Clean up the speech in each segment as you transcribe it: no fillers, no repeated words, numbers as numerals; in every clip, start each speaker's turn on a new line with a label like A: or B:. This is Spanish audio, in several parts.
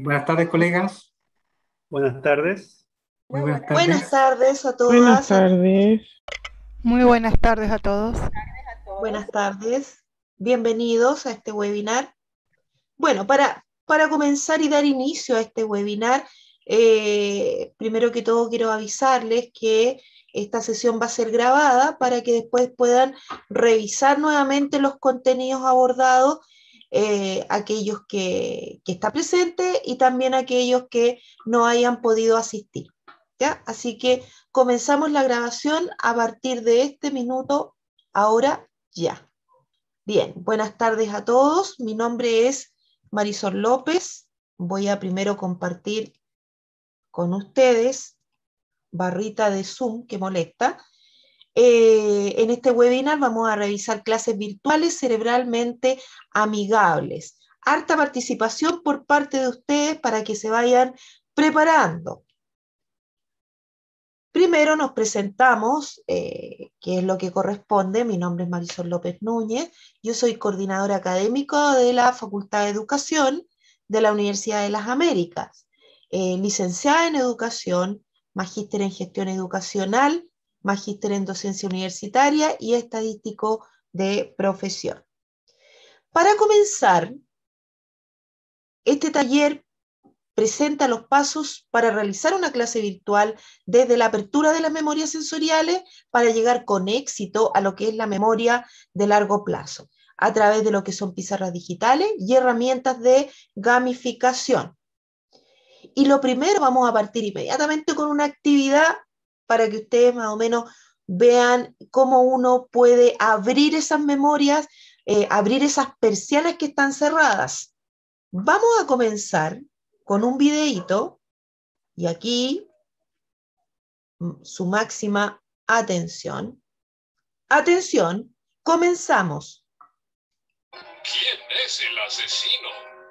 A: Buenas tardes, colegas.
B: Buenas tardes.
A: Muy buenas
C: Buenas
A: tardes.
C: tardes a
D: Buenas
C: todas,
D: tardes.
E: Muy buenas tardes a todos.
C: buenas tardes. Bienvenidos a este webinar. Bueno, para comenzar y dar inicio a este webinar, primero que todo quiero avisarles que esta sesión va a ser grabada para que después puedan revisar nuevamente los contenidos abordados, aquellos que está presente y también aquellos que no hayan podido asistir. ¿Ya? Así que comenzamos la grabación a partir de este minuto, ahora ya. Bien, buenas tardes a todos. Mi nombre es Marisol López. Voy a primero compartir con ustedes barrita de Zoom que molesta. En este webinar vamos a revisar clases virtuales cerebralmente amigables. Harta participación por parte de ustedes para que se vayan preparando. Primero nos presentamos, que es lo que corresponde. Mi nombre es Marisol López Núñez. Yo soy coordinadora académica de la Facultad de Educación de la Universidad de las Américas. Licenciada en Educación, magíster en Gestión Educacional, magíster en Docencia Universitaria y estadístico de profesión. Para comenzar, este taller presenta los pasos para realizar una clase virtual desde la apertura de las memorias sensoriales para llegar con éxito a lo que es la memoria de largo plazo, a través de lo que son pizarras digitales y herramientas de gamificación. Y lo primero, vamos a partir inmediatamente con una actividad para que ustedes más o menos vean cómo uno puede abrir esas memorias, abrir esas persianas que están cerradas. Vamos a comenzar con un videíto, y aquí su máxima atención. Atención, comenzamos.
F: ¿Quién es el asesino?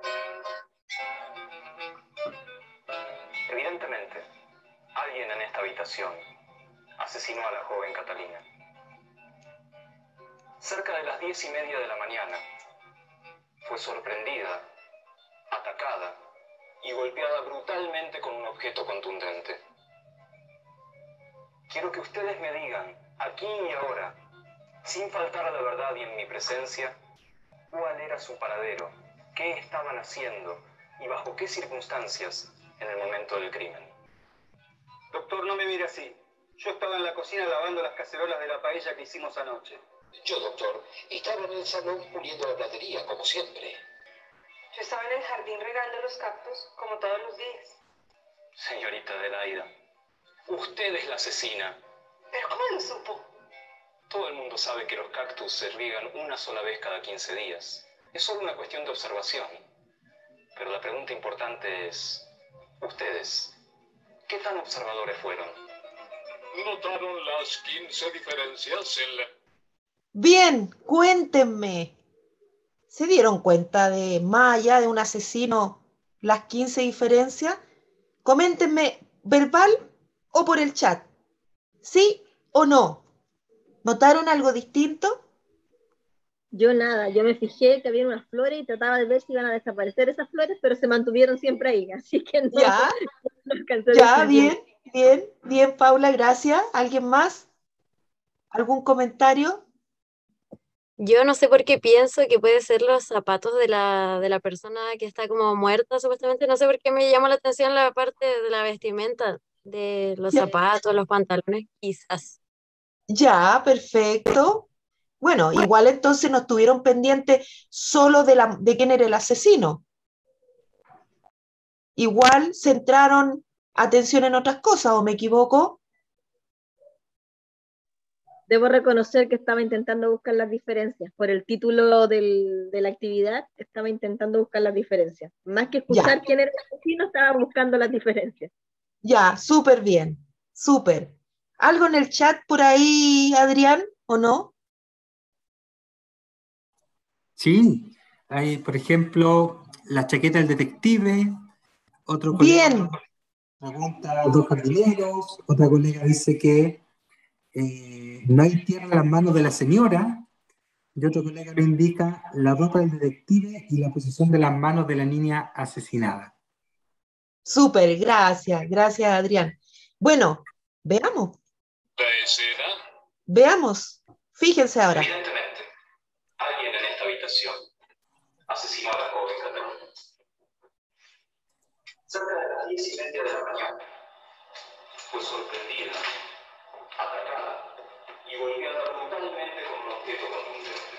G: Evidentemente, alguien en esta habitación asesinó a la joven Catalina. Cerca de las 10:30 de la mañana, fue sorprendida, atacada y golpeada brutalmente con un objeto contundente. Quiero que ustedes me digan, aquí y ahora, sin faltar a la verdad y en mi presencia, cuál era su paradero, qué estaban haciendo y bajo qué circunstancias en el momento del crimen.
H: Doctor, no me mire así. Yo estaba en la cocina lavando las cacerolas de la paella que hicimos anoche.
F: Yo, doctor, estaba en el salón puliendo la platería, como siempre.
I: Yo estaba en el jardín regando los cactus, como todos los días.
G: Señorita Adelaida, usted es la asesina.
I: ¿Pero cómo lo supo?
G: Todo el mundo sabe que los cactus se riegan una sola vez cada 15 días. Es solo una cuestión de observación. Pero la pregunta importante es, ¿ustedes qué tan observadores fueron?
F: ¿Notaron las 15 diferencias en la...?
C: Bien, cuéntenme. ¿Se dieron cuenta de, más allá de un asesino, las 15 diferencias? Coméntenme, verbal o por el chat. ¿Sí o no? ¿Notaron algo distinto?
J: Yo nada, yo me fijé que había unas flores y trataba de ver si iban a desaparecer esas flores, pero se mantuvieron siempre ahí, así que no,
C: Ya,
J: no alcancé a
C: ya,
J: distinguir.
C: bien, Paula, gracias. ¿Alguien más? ¿Algún comentario?
K: Yo no sé por qué pienso que puede ser los zapatos de la persona que está como muerta, supuestamente. No sé por qué me llamó la atención la parte de la vestimenta, de los
C: Ya,
K: zapatos, los pantalones, quizás.
C: ya, perfecto. Bueno, igual entonces no estuvieron pendientes solo de quién era el asesino. Igual centraron atención en otras cosas, ¿o me equivoco?
J: Debo reconocer que estaba intentando buscar las diferencias. Por el título de la actividad, estaba intentando buscar las diferencias. Más que
C: Ya,
J: escuchar quién era el asesino, estaba buscando las diferencias.
C: ya, súper bien, súper. ¿Algo en el chat por ahí, Adrián, o no?
A: Sí, hay, por ejemplo, la chaqueta del detective. Otro colega
C: Bien,
A: pregunta dos jardineros. Otra colega dice que no hay tierra en las manos de la señora. Y otro colega le indica la ropa del detective y la posición de las manos de la niña asesinada.
C: Súper, gracias Adrián. Bueno, veamos.
F: ¿La escena?
C: Veamos. Fíjense ahora.
G: Evidentemente, alguien en esta habitación asesinó a la joven Catalina. Cerca de las 10:30 de la mañana, fue sorprendida, atacada y golpeada brutalmente con un objeto contundente.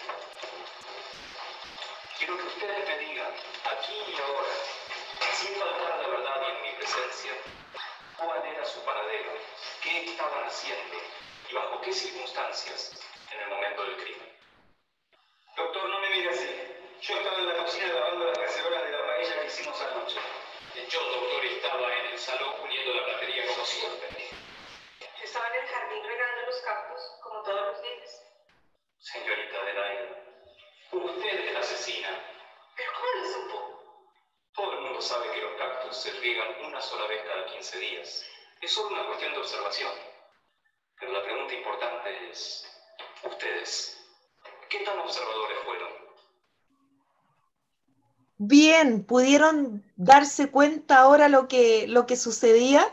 G: Quiero que ustedes me digan, aquí y ahora, sin faltar de verdad y en mi presencia, cuál era su paradero, qué estaban haciendo y bajo qué circunstancias en el momento del crimen.
H: Doctor, no me mire así. Yo estaba en la cocina lavando las cacerolas de la paella que hicimos anoche.
G: Yo, doctor, estaba en el salón puliendo la platería como siempre.
I: Yo estaba en el jardín regando los cactus, como todos los días.
G: Señorita Adelaida, usted es la asesina.
I: ¿Pero cómo lo supo?
G: Todo el mundo sabe que los cactus se riegan una sola vez cada 15 días. Es solo una cuestión de observación. Pero la pregunta importante es, ¿ustedes qué tan observadores fueron?
C: Bien, ¿pudieron darse cuenta ahora lo que sucedía?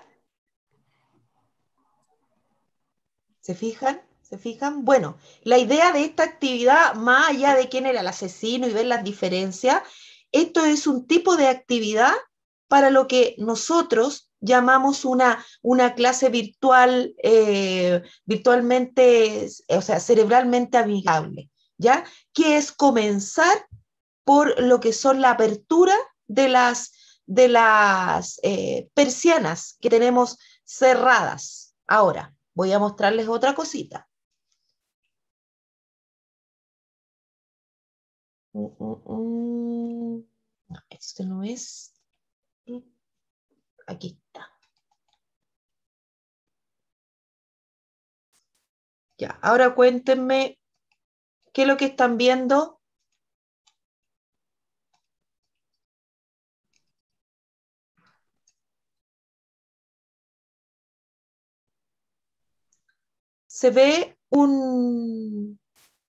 C: ¿Se fijan? ¿Se fijan? Bueno, la idea de esta actividad, más allá de quién era el asesino y ver las diferencias, esto es un tipo de actividad para lo que nosotros llamamos una clase virtual, virtualmente, o sea, cerebralmente amigable, ¿ya? Que es comenzar por lo que son la apertura de las persianas que tenemos cerradas. Ahora, voy a mostrarles otra cosita. No, este no es. Aquí está. Ya, ahora cuéntenme qué es lo que están viendo. ¿Se ve un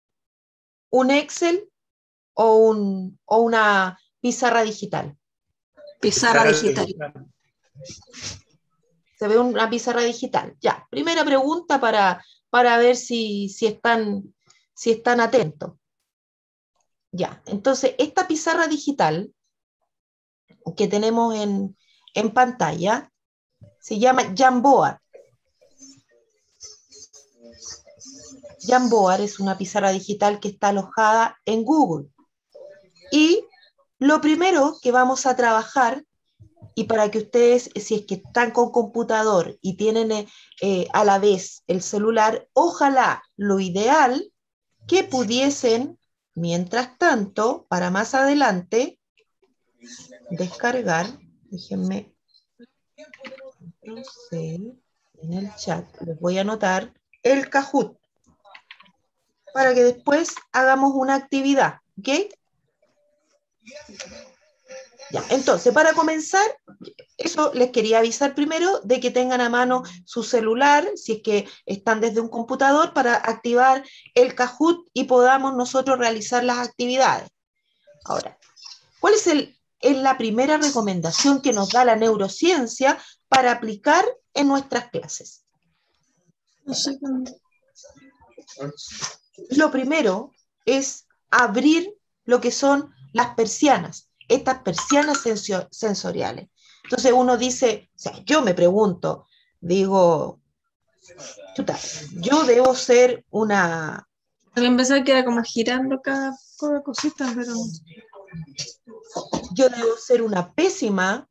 C: Excel o una pizarra digital?
D: Pizarra digital.
C: Se ve una pizarra digital. Ya, primera pregunta para ver si están atentos. Ya, entonces esta pizarra digital que tenemos en pantalla se llama Jamboard. Jamboard es una pizarra digital que está alojada en Google. Y lo primero que vamos a trabajar, y para que ustedes, si es que están con computador y tienen a la vez el celular, ojalá lo ideal que pudiesen, mientras tanto, para más adelante, descargar, déjenme, en el chat, les voy a anotar el Kahoot, para que después hagamos una actividad, ¿ok? Ya, entonces, para comenzar, eso les quería avisar primero de que tengan a mano su celular, si es que están desde un computador, para activar el Kahoot y podamos nosotros realizar las actividades. Ahora, ¿cuál es la primera recomendación que nos da la neurociencia para aplicar en nuestras clases? Lo primero es abrir lo que son las persianas, estas persianas sensoriales. Entonces uno dice, o sea, yo me pregunto, digo, chuta, yo debo ser una...
D: También pensaba que era como girando cada cosita, pero...
C: Yo debo ser una pésima,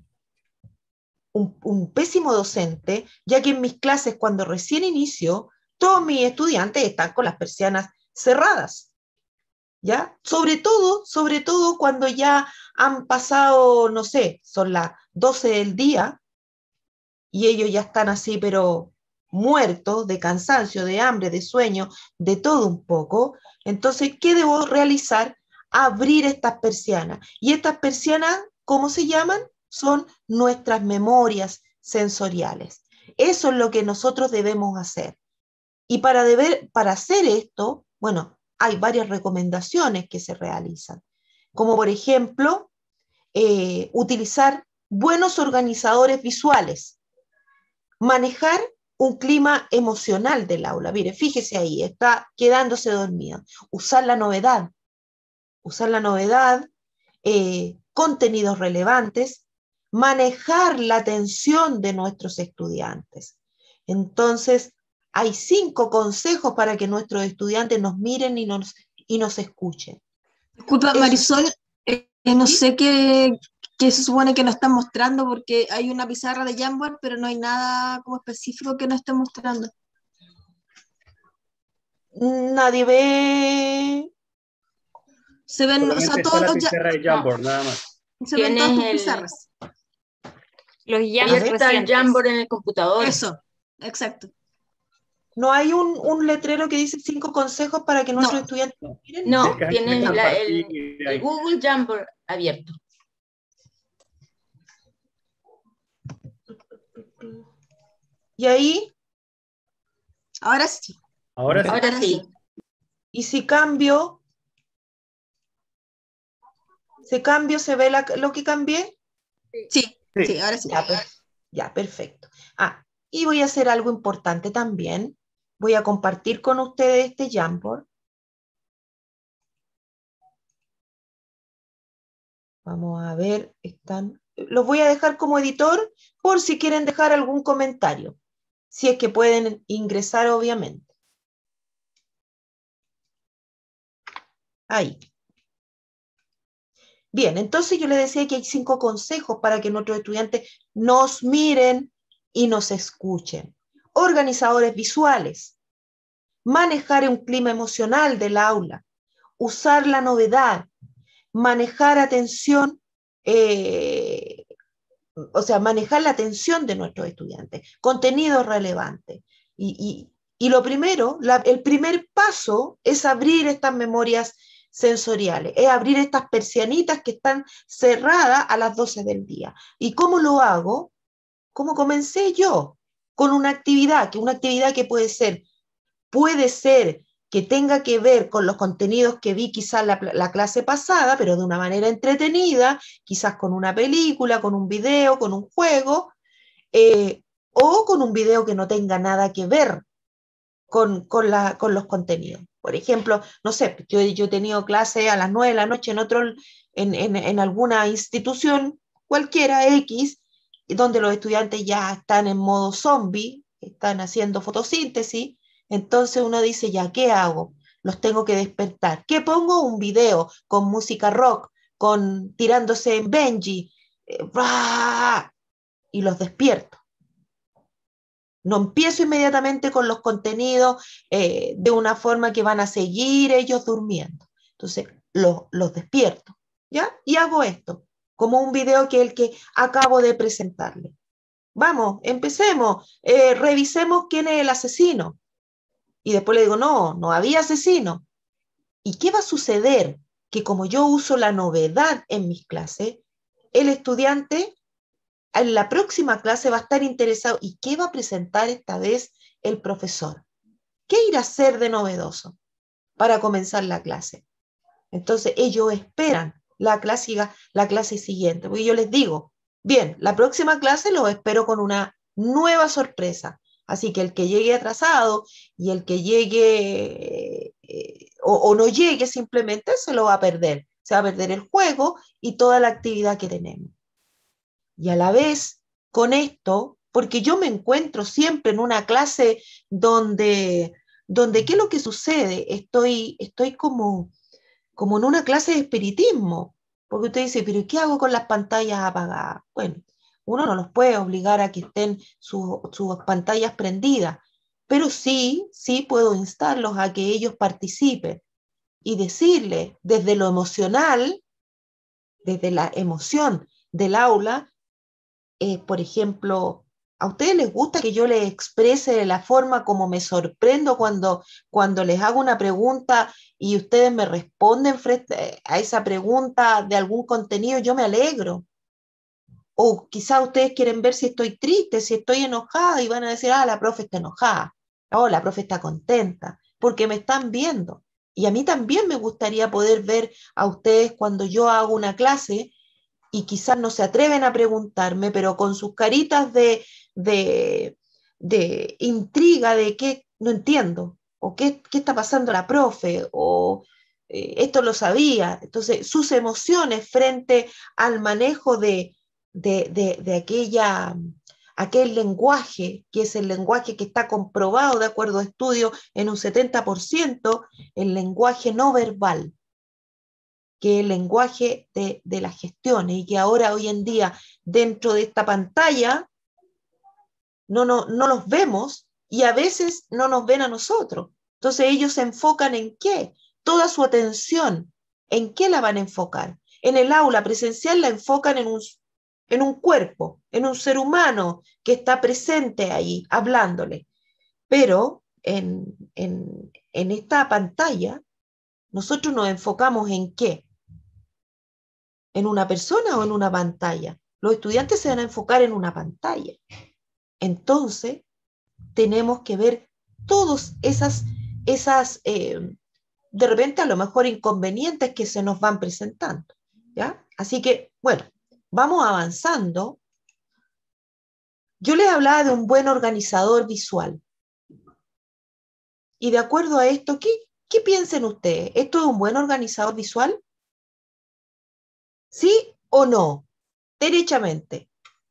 C: un pésimo docente, ya que en mis clases, cuando recién inicio, todos mis estudiantes están con las persianas cerradas, ¿ya? Sobre todo cuando ya han pasado, no sé, son las 12 del día, y ellos ya están así, pero muertos de cansancio, de hambre, de sueño, de todo un poco. Entonces, ¿qué debo realizar? Abrir estas persianas. Y estas persianas, ¿cómo se llaman? Son nuestras memorias sensoriales. Eso es lo que nosotros debemos hacer. Y para hacer esto, bueno, hay varias recomendaciones que se realizan, como por ejemplo, utilizar buenos organizadores visuales, manejar un clima emocional del aula. Mire, fíjese ahí, está quedándose dormida. Usar la novedad, contenidos relevantes, manejar la atención de nuestros estudiantes. Entonces, hay 5 consejos para que nuestros estudiantes nos miren y nos escuchen.
D: Disculpa, Marisol, no sé qué se supone que nos están mostrando, porque hay una pizarra de Jamboard, pero no hay nada como específico que nos estén mostrando.
C: Nadie ve.
D: Se ven, o sea, todos
B: la pizarra de Jamboard, nada más.
D: Se ven todas tus pizarras.
K: Los
L: Ahí está el Jamboard en el computador.
D: Eso, exacto.
C: ¿No hay un letrero que dice 5 consejos para que nuestros estudiantes miren?
L: No, tiene el Google Jamboard abierto.
C: ¿Y ahí?
D: Ahora sí.
L: Ahora sí.
C: ¿Y si cambio? ¿Se ve lo que cambié?
D: Sí, ahora sí.
C: Ya, perfecto. Y voy a hacer algo importante también. Voy a compartir con ustedes este Jamboard. Vamos a ver, los voy a dejar como editor por si quieren dejar algún comentario. Si es que pueden ingresar, obviamente. Ahí. Bien, entonces yo les decía que hay 5 consejos para que nuestros estudiantes nos miren y nos escuchen. Organizadores visuales, manejar un clima emocional del aula, usar la novedad, manejar atención, manejar la atención de nuestros estudiantes, contenido relevante. Y lo primero, el primer paso es abrir estas memorias sensoriales, es abrir estas persianitas que están cerradas a las 12 del día. ¿Y cómo lo hago? ¿Cómo comencé yo? Con una actividad que puede ser que tenga que ver con los contenidos que vi quizás la clase pasada, pero de una manera entretenida, quizás con una película, con un video, con un juego, o con un video que no tenga nada que ver con los contenidos. Por ejemplo, no sé, yo he tenido clase a las 9 de la noche en alguna institución cualquiera X, donde los estudiantes ya están en modo zombie, están haciendo fotosíntesis. Entonces uno dice, ya, ¿qué hago? Los tengo que despertar. ¿Qué pongo? Un video con música rock, tirándose en Benji, y los despierto. No empiezo inmediatamente con los contenidos de una forma que van a seguir ellos durmiendo. Entonces los despierto, ¿ya? Y hago esto, como un video que el que acabo de presentarle. Vamos, empecemos, revisemos quién es el asesino. Y después le digo, no había asesino. ¿Y qué va a suceder? Que como yo uso la novedad en mis clases, el estudiante en la próxima clase va a estar interesado. ¿Y qué va a presentar esta vez el profesor? ¿Qué irá a hacer de novedoso para comenzar la clase? Entonces ellos esperan la clase siguiente, porque yo les digo, bien, la próxima clase los espero con una nueva sorpresa. Así que el que llegue atrasado y el que llegue o no llegue simplemente se lo va a perder. Se va a perder el juego y toda la actividad que tenemos. Y a la vez, con esto, porque yo me encuentro siempre en una clase donde ¿qué es lo que sucede? Estoy como en una clase de espiritismo. Porque usted dice, ¿pero qué hago con las pantallas apagadas? Bueno, uno no los puede obligar a que estén sus pantallas prendidas, pero sí puedo instarlos a que ellos participen y decirles desde lo emocional, desde la emoción del aula, por ejemplo, ¿a ustedes les gusta que yo les exprese de la forma como me sorprendo cuando les hago una pregunta y ustedes me responden frente a esa pregunta de algún contenido? Yo me alegro. O quizá ustedes quieren ver si estoy triste, si estoy enojada, y van a decir, la profe está enojada, la profe está contenta, porque me están viendo. Y a mí también me gustaría poder ver a ustedes cuando yo hago una clase, y quizás no se atreven a preguntarme, pero con sus caritas de intriga de qué no entiendo, o qué está pasando la profe, o esto lo sabía. Entonces, sus emociones frente al manejo de aquel lenguaje, que es el lenguaje que está comprobado de acuerdo a estudios en un 70%, el lenguaje no verbal, que es el lenguaje de las gestiones, y que ahora, hoy en día, dentro de esta pantalla, no los vemos, y a veces no nos ven a nosotros. Entonces ellos se enfocan en qué, toda su atención, ¿en qué la van a enfocar? En el aula presencial la enfocan en un cuerpo, en un ser humano que está presente ahí, hablándole. Pero en esta pantalla, nosotros nos enfocamos en qué, ¿en una persona o en una pantalla? Los estudiantes se van a enfocar en una pantalla. Entonces, tenemos que ver todas esas de repente a lo mejor inconvenientes que se nos van presentando, ¿ya? Así que, bueno, vamos avanzando. Yo les hablaba de un buen organizador visual. Y de acuerdo a esto, ¿qué piensan ustedes? ¿Esto es un buen organizador visual? ¿Sí o no? Derechamente.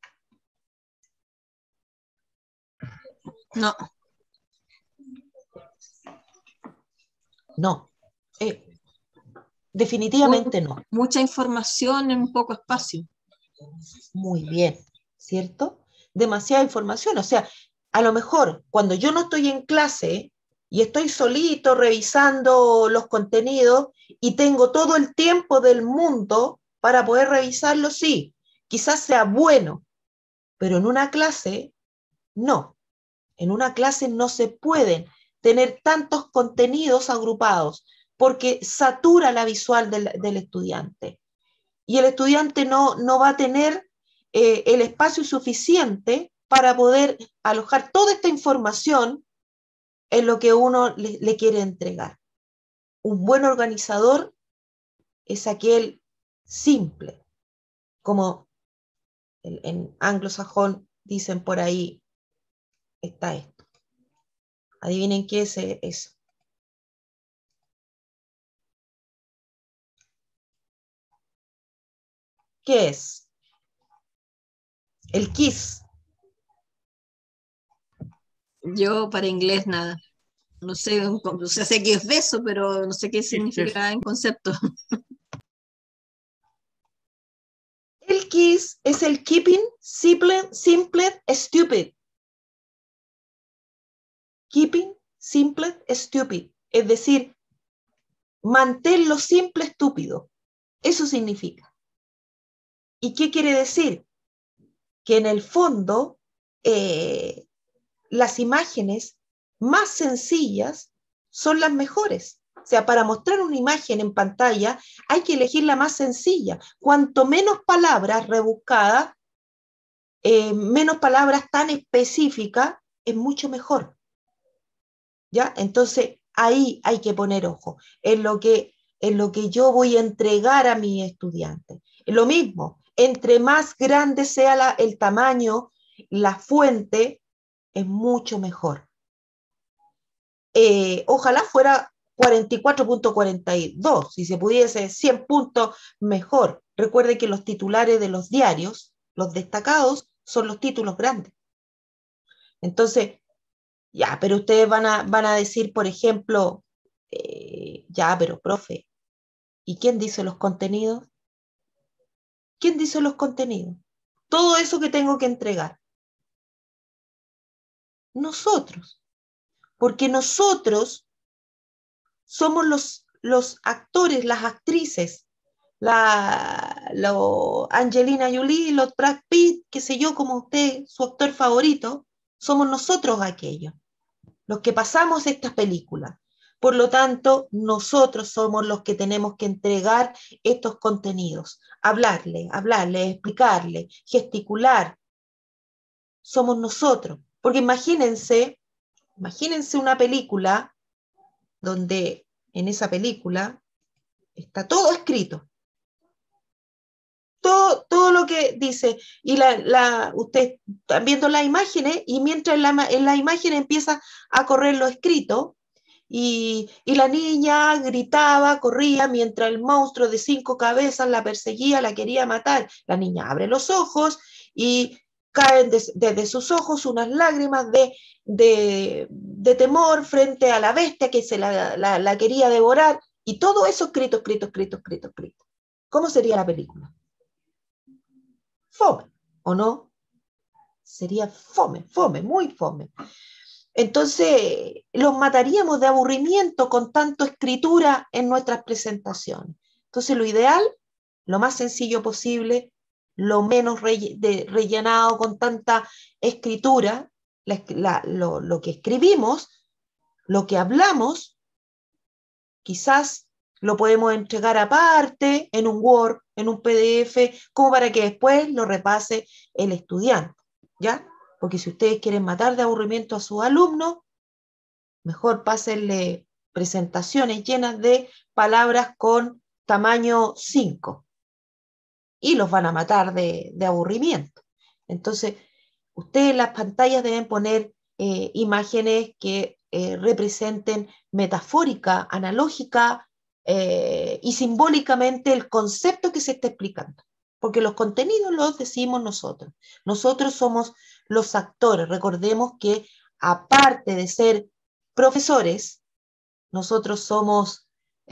D: No.
C: No. Definitivamente no.
D: Mucha información en poco espacio.
C: Muy bien, ¿cierto? Demasiada información. O sea, a lo mejor cuando yo no estoy en clase y estoy solito revisando los contenidos y tengo todo el tiempo del mundo para poder revisarlo, sí, quizás sea bueno, pero en una clase, no. En una clase no se pueden tener tantos contenidos agrupados porque satura la visual del estudiante. Y el estudiante no va a tener el espacio suficiente para poder alojar toda esta información en lo que uno le quiere entregar. Un buen organizador es aquel simple, como en anglosajón dicen por ahí, está esto. Adivinen qué es eso. ¿Qué es? El KISS.
D: Yo para inglés nada. No sé, o sea, sé que es beso, pero no sé qué significa en concepto.
C: El KISS es el Keeping Simple Stupid. Keeping Simple Stupid. Es decir, manténlo simple estúpido. Eso significa. ¿Y qué quiere decir? Que en el fondo las imágenes más sencillas son las mejores. O sea, para mostrar una imagen en pantalla hay que elegir la más sencilla. Cuanto menos palabras rebuscadas, menos palabras tan específicas, es mucho mejor. ¿Ya? Entonces, ahí hay que poner ojo en lo que yo voy a entregar a mi estudiante. Lo mismo, entre más grande sea el tamaño, la fuente, es mucho mejor. Ojalá fuera 44.42, si se pudiese 100 puntos, mejor. Recuerde que los titulares de los diarios, los destacados, son los títulos grandes. Entonces, ya, pero ustedes van a decir, por ejemplo, ya, pero profe, ¿y quién dice los contenidos? ¿Quién dice los contenidos? Todo eso que tengo que entregar. Nosotros. Porque nosotros somos los actores, las actrices, Angelina Jolie, los Brad Pitt, qué sé yo, como usted, su actor favorito, somos nosotros aquellos, los que pasamos estas películas. Por lo tanto, nosotros somos los que tenemos que entregar estos contenidos, hablarle, explicarle, gesticular. Somos nosotros. Porque imagínense una película donde en esa película está todo escrito. Todo todo lo que dice, y ustedes están viendo las imágenes, y mientras en la imagen empieza a correr lo escrito, y la niña gritaba, corría, mientras el monstruo de 5 cabezas la perseguía, la quería matar. La niña abre los ojos y caen desde sus ojos unas lágrimas de temor frente a la bestia que se la quería devorar, y todo eso escrito. ¿Cómo sería la película? Fome, ¿o no? Sería fome, muy fome. Entonces, los mataríamos de aburrimiento con tanto escritura en nuestras presentaciones. Entonces, lo ideal, lo más sencillo posible, lo menos rellenado con tanta escritura, lo que escribimos, lo que hablamos, quizás lo podemos entregar aparte en un Word, en un PDF, como para que después lo repase el estudiante, ¿ya? Porque si ustedes quieren matar de aburrimiento a sus alumnos, mejor pásenle presentaciones llenas de palabras con tamaño 5 y los van a matar de aburrimiento. Entonces, ustedes en las pantallas deben poner imágenes que representen metafórica, analógica y simbólicamente el concepto que se está explicando. Porque los contenidos los decimos nosotros. Nosotros somos los actores. Recordemos que aparte de ser profesores, nosotros somos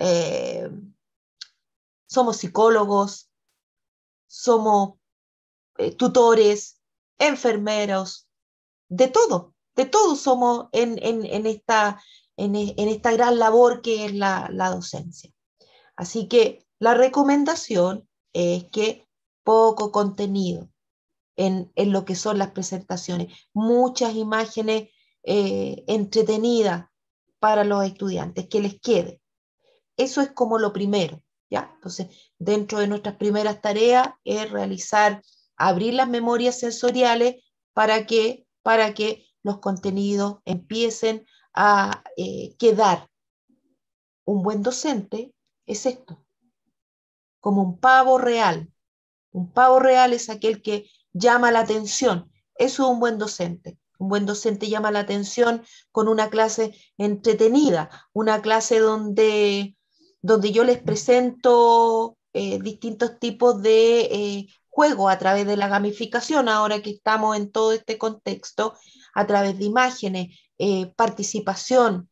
C: psicólogos, somos tutores, enfermeros, de todo somos en esta gran labor que es la docencia. Así que la recomendación es que poco contenido en lo que son las presentaciones, muchas imágenes entretenidas para los estudiantes, que les quede. Eso es como lo primero, ¿ya? Entonces, dentro de nuestras primeras tareas es abrir las memorias sensoriales para que los contenidos empiecen a quedar. Un buen docente es esto, como un pavo real. Un pavo real es aquel que llama la atención. Eso es un buen docente. Un buen docente llama la atención con una clase entretenida, una clase donde yo les presento distintos tipos de juegos a través de la gamificación, ahora que estamos en todo este contexto, a través de imágenes, participación,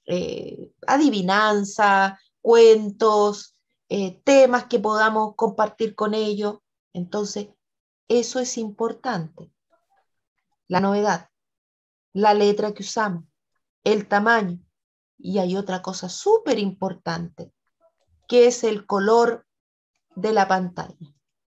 C: adivinanza, cuentos, temas que podamos compartir con ellos. Entonces, eso es importante. La novedad, la letra que usamos, el tamaño. Y hay otra cosa súper importante, que es el color de la pantalla.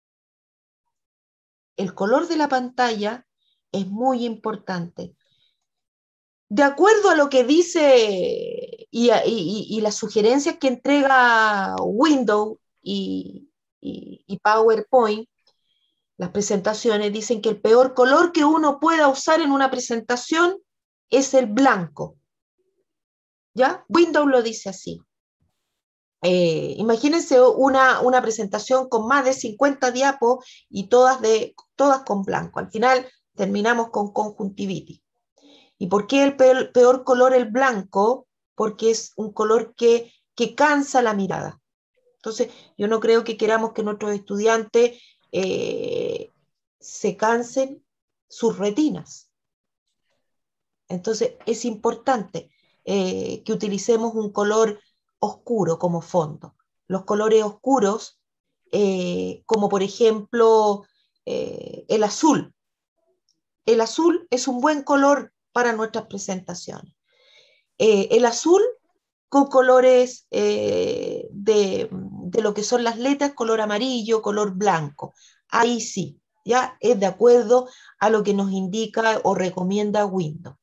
C: El color de la pantalla es muy importante. De acuerdo a lo que dice y las sugerencias que entrega Windows y PowerPoint, las presentaciones dicen que el peor color que uno pueda usar en una presentación es el blanco. ¿Ya? Windows lo dice así. Imagínense una presentación con más de 50 diapos y todas con blanco. Al final terminamos con conjuntivitis. ¿Y por qué el peor color el blanco? Porque es un color que cansa la mirada. Entonces, yo no creo que queramos que nuestros estudiantes se cansen sus retinas. Entonces, es importante que utilicemos un color oscuro como fondo. Los colores oscuros, como por ejemplo el azul. El azul es un buen color para nuestras presentaciones. El azul con colores de lo que son las letras, color amarillo, color blanco. Ahí sí, ya es de acuerdo a lo que nos indica o recomienda Windows.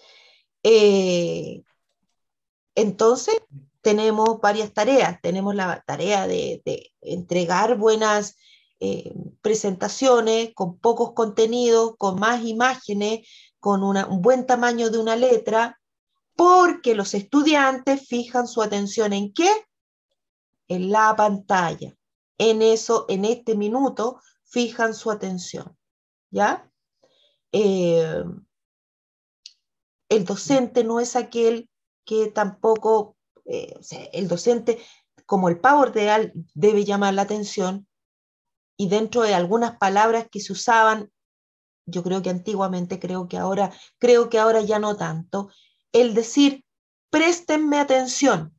C: Entonces, tenemos varias tareas. Tenemos la tarea de entregar buenas presentaciones con pocos contenidos, con más imágenes, con un buen tamaño de una letra, porque los estudiantes fijan su atención ¿en qué? En la pantalla. En eso, en este minuto, fijan su atención, ¿ya? El docente no es aquel que tampoco, o sea, el docente, como el pavo real, debe llamar la atención, y dentro de algunas palabras que se usaban, yo creo que antiguamente, creo que ahora ya no tanto, el decir, préstenme atención.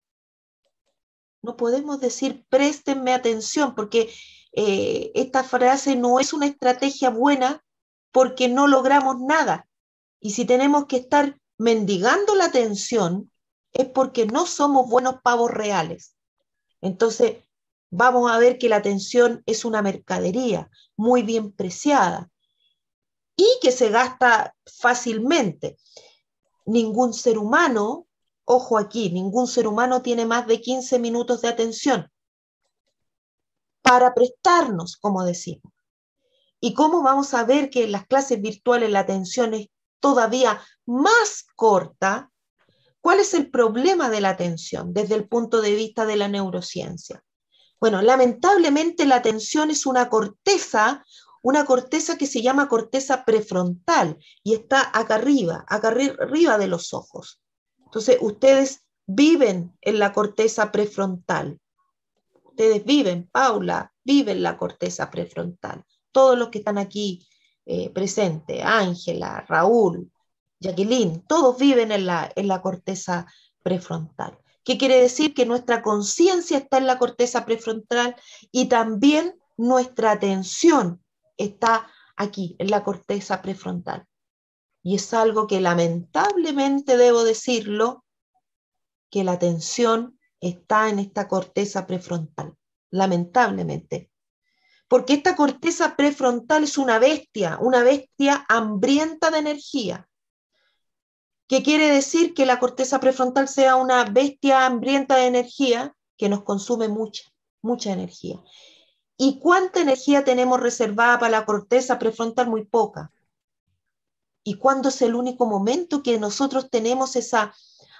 C: No podemos decir préstenme atención, porque esta frase no es una estrategia buena porque no logramos nada. Y si tenemos que estar mendigando la atención, es porque no somos buenos pavos reales. Entonces, vamos a ver que la atención es una mercadería muy bien preciada y que se gasta fácilmente. Ningún ser humano, ojo aquí, ningún ser humano tiene más de 15 minutos de atención para prestarnos, como decimos. ¿Y cómo vamos a ver que en las clases virtuales la atención es todavía más corta? ¿Cuál es el problema de la atención desde el punto de vista de la neurociencia? Bueno, lamentablemente la atención es una corteza que se llama corteza prefrontal y está acá arriba de los ojos. Entonces, ustedes viven en la corteza prefrontal. Ustedes viven, Paula, viven la corteza prefrontal. Todos los que están aquí presentes, Ángela, Raúl, Jacqueline, todos viven en la corteza prefrontal. ¿Qué quiere decir? Que nuestra conciencia está en la corteza prefrontal y también nuestra atención está aquí, en la corteza prefrontal. Y es algo que lamentablemente debo decirlo, que la atención está en esta corteza prefrontal, lamentablemente. Porque esta corteza prefrontal es una bestia hambrienta de energía. ¿Qué quiere decir? Que la corteza prefrontal sea una bestia hambrienta de energía que nos consume mucha energía. ¿Y cuánta energía tenemos reservada para la corteza prefrontal? Muy poca. ¿Y cuándo es el único momento que nosotros tenemos esa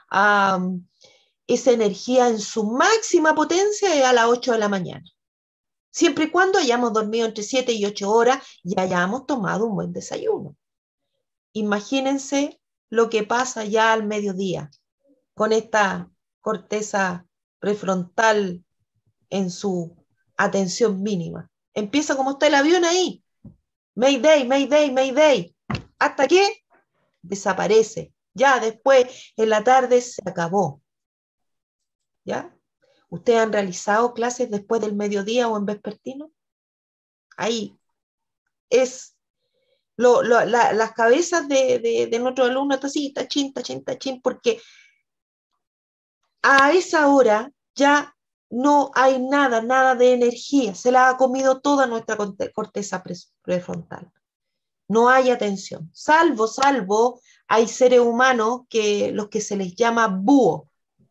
C: energía en su máxima potencia? Es a las 8 de la mañana. Siempre y cuando hayamos dormido entre 7 y 8 horas y hayamos tomado un buen desayuno. Imagínense lo que pasa ya al mediodía con esta corteza prefrontal en su atención mínima. Empieza como está el avión ahí. Mayday, mayday, mayday. ¿Hasta que desaparece? Ya después, en la tarde, se acabó. ¿Ya? ¿Ustedes han realizado clases después del mediodía o en vespertino? Ahí es las cabezas de nuestros alumnos están así, tachín, porque a esa hora ya no hay nada de energía, se la ha comido toda nuestra corteza prefrontal. No hay atención, salvo hay seres humanos los que se les llama búho.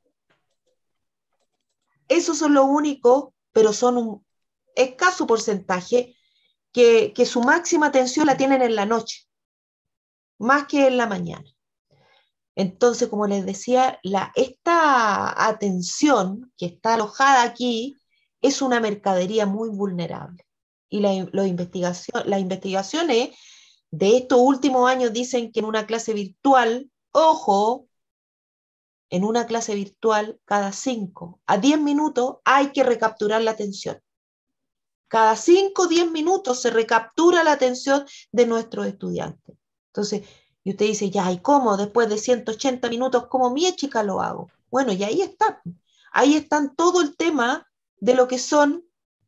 C: Esos son los únicos, pero son un escaso porcentaje que su máxima atención la tienen en la noche, más que en la mañana. Entonces, como les decía, esta atención que está alojada aquí es una mercadería muy vulnerable. Y las investigaciones de estos últimos años dicen que en una clase virtual, ojo, en una clase virtual, cada 5 a 10 minutos hay que recapturar la atención. Cada 5 o 10 minutos se recaptura la atención de nuestros estudiantes. Entonces, y usted dice, ya, ¿y cómo? Después de 180 minutos, ¿cómo mi chica lo hago? Bueno, y ahí está. Ahí están todo el tema de lo que son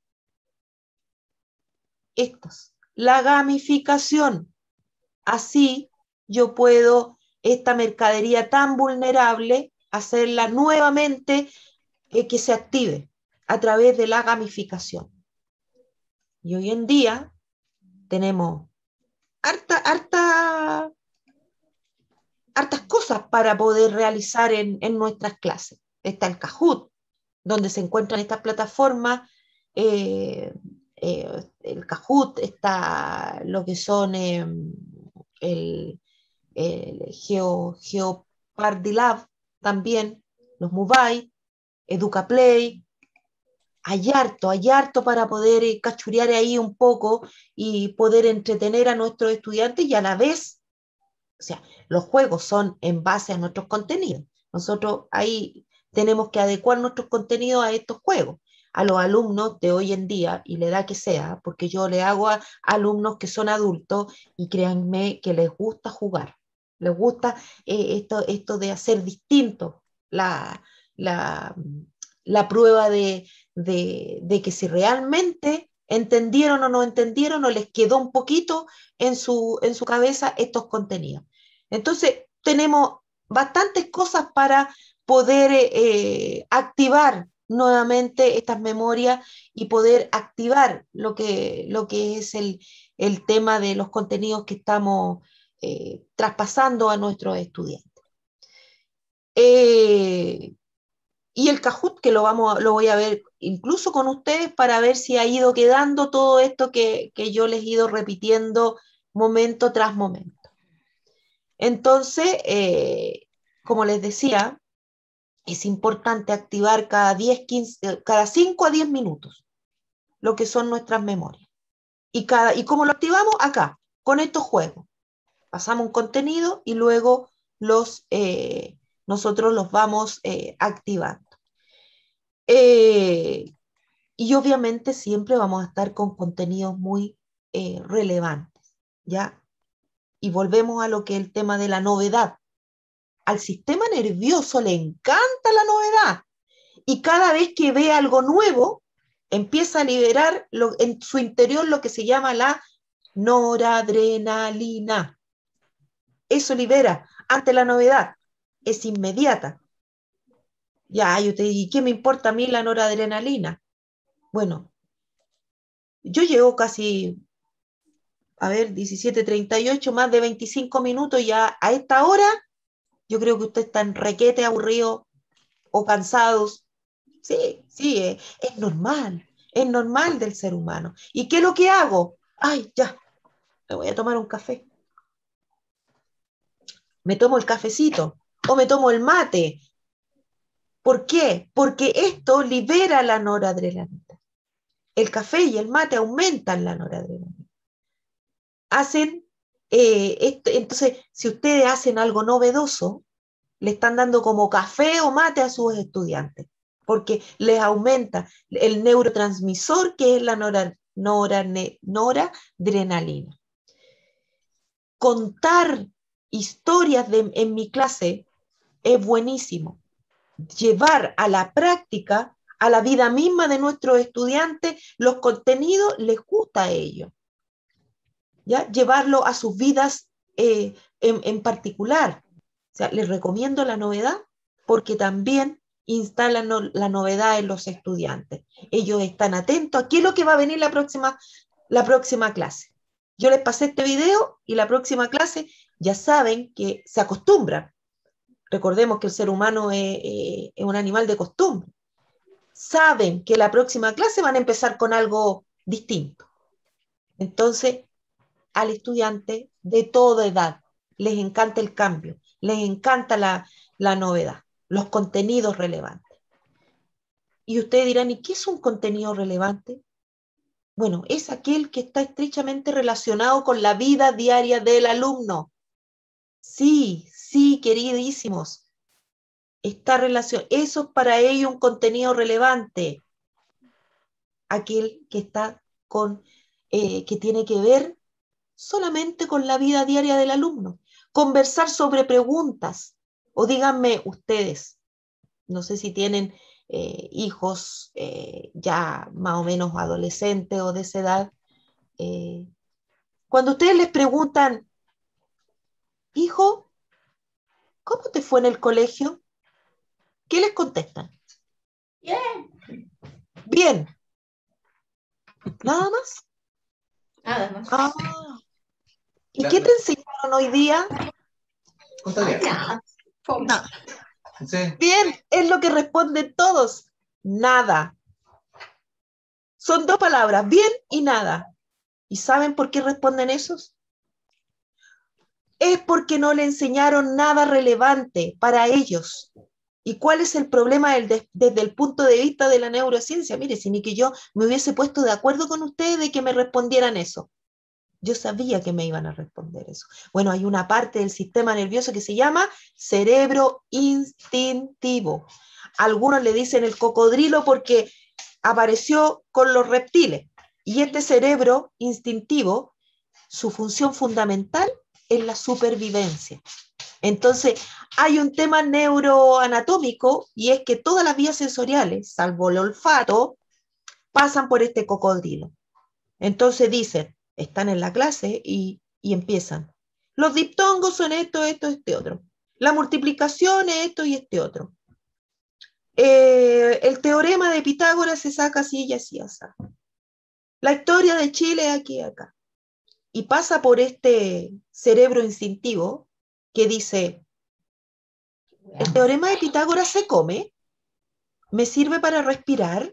C: estos. La gamificación. Así yo puedo, esta mercadería tan vulnerable, hacerla nuevamente que se active a través de la gamificación. Y hoy en día tenemos hartas cosas para poder realizar en nuestras clases. Está el Kahoot, donde se encuentran estas plataformas, el Kahoot, está lo que son el Jeopardy Lab también, los Mobile, EducaPlay. hay harto para poder cachurear ahí un poco y poder entretener a nuestros estudiantes y a la vez, o sea, los juegos son en base a nuestros contenidos. Nosotros ahí tenemos que adecuar nuestros contenidos a estos juegos, a los alumnos de hoy en día y la edad que sea, porque yo le hago a alumnos que son adultos y créanme que les gusta jugar, les gusta esto de hacer distinto la prueba de que si realmente entendieron o no entendieron o les quedó un poquito en su cabeza estos contenidos. Entonces, tenemos bastantes cosas para poder activar nuevamente estas memorias y poder activar lo que es el tema de los contenidos que estamos traspasando a nuestros estudiantes. Y el Kahoot, que lo voy a ver incluso con ustedes para ver si ha ido quedando todo esto que yo les he ido repitiendo momento tras momento. Entonces, como les decía, es importante activar cada 5 a 10 minutos lo que son nuestras memorias. ¿Y cómo lo activamos? Acá, con estos juegos. Pasamos un contenido y luego nosotros los vamos activando. Y obviamente siempre vamos a estar con contenidos muy relevantes, ¿ya? Y volvemos a lo que es el tema de la novedad. Al sistema nervioso le encanta la novedad y cada vez que ve algo nuevo empieza a liberar en su interior lo que se llama la noradrenalina. Eso libera ante la novedad, es inmediata. Ya, y usted dice, ¿y qué me importa a mí la noradrenalina? Bueno, yo llevo casi, 17:38, más de 25 minutos ya a esta hora. Yo creo que ustedes están requete aburridos o cansados. Sí, es normal del ser humano. ¿Y qué es lo que hago? Ay, ya, me voy a tomar un café. Me tomo el cafecito o me tomo el mate. ¿Por qué? Porque esto libera la noradrenalina. El café y el mate aumentan la noradrenalina. Entonces, si ustedes hacen algo novedoso, le están dando como café o mate a sus estudiantes, porque les aumenta el neurotransmisor que es la noradrenalina. Contar historias en mi clase es buenísimo. Llevar a la práctica, a la vida misma de nuestros estudiantes, los contenidos les gusta a ellos. ¿Ya? Llevarlo a sus vidas en particular. O sea, les recomiendo la novedad porque también instalan la novedad en los estudiantes. Ellos están atentos a qué es lo que va a venir la próxima clase. Yo les pasé este video y la próxima clase ya saben que se acostumbran. Recordemos que el ser humano es un animal de costumbre. Saben que la próxima clase van a empezar con algo distinto. Entonces, al estudiante de toda edad les encanta el cambio, les encanta la novedad, los contenidos relevantes. Y ustedes dirán, ¿y qué es un contenido relevante? Bueno, es aquel que está estrechamente relacionado con la vida diaria del alumno. Sí, queridísimos. Eso es para ellos un contenido relevante. Aquel que está que tiene que ver solamente con la vida diaria del alumno. Conversar sobre preguntas. O díganme ustedes, no sé si tienen hijos ya más o menos adolescentes o de esa edad. Cuando ustedes les preguntan, hijo, ¿cómo te fue en el colegio? ¿Qué les contestan?
L: Bien.
C: Bien. ¿Nada más?
L: Nada más.
C: ¿Y qué te enseñaron hoy día?
L: Nada.
C: Nada. Sí. Bien, es lo que responden todos. Nada. Son dos palabras, bien y nada. ¿Y saben por qué responden esos? Es porque no le enseñaron nada relevante para ellos. ¿Y cuál es el problema desde el punto de vista de la neurociencia? Mire, si ni que yo me hubiese puesto de acuerdo con ustedes de que me respondieran eso. Yo sabía que me iban a responder eso. Bueno, hay una parte del sistema nervioso que se llama cerebro instintivo. Algunos le dicen el cocodrilo porque apareció con los reptiles. Y este cerebro instintivo, su función fundamental es la supervivencia. Entonces, hay un tema neuroanatómico y es que todas las vías sensoriales, salvo el olfato, pasan por este cocodrilo. Entonces dicen, están en la clase y empiezan. Los diptongos son esto, este otro. La multiplicación es esto y este otro. El teorema de Pitágoras se saca así y así, así. La historia de Chile aquí y acá. Y pasa por este cerebro instintivo que dice, ¿el teorema de Pitágoras se come? ¿Me sirve para respirar?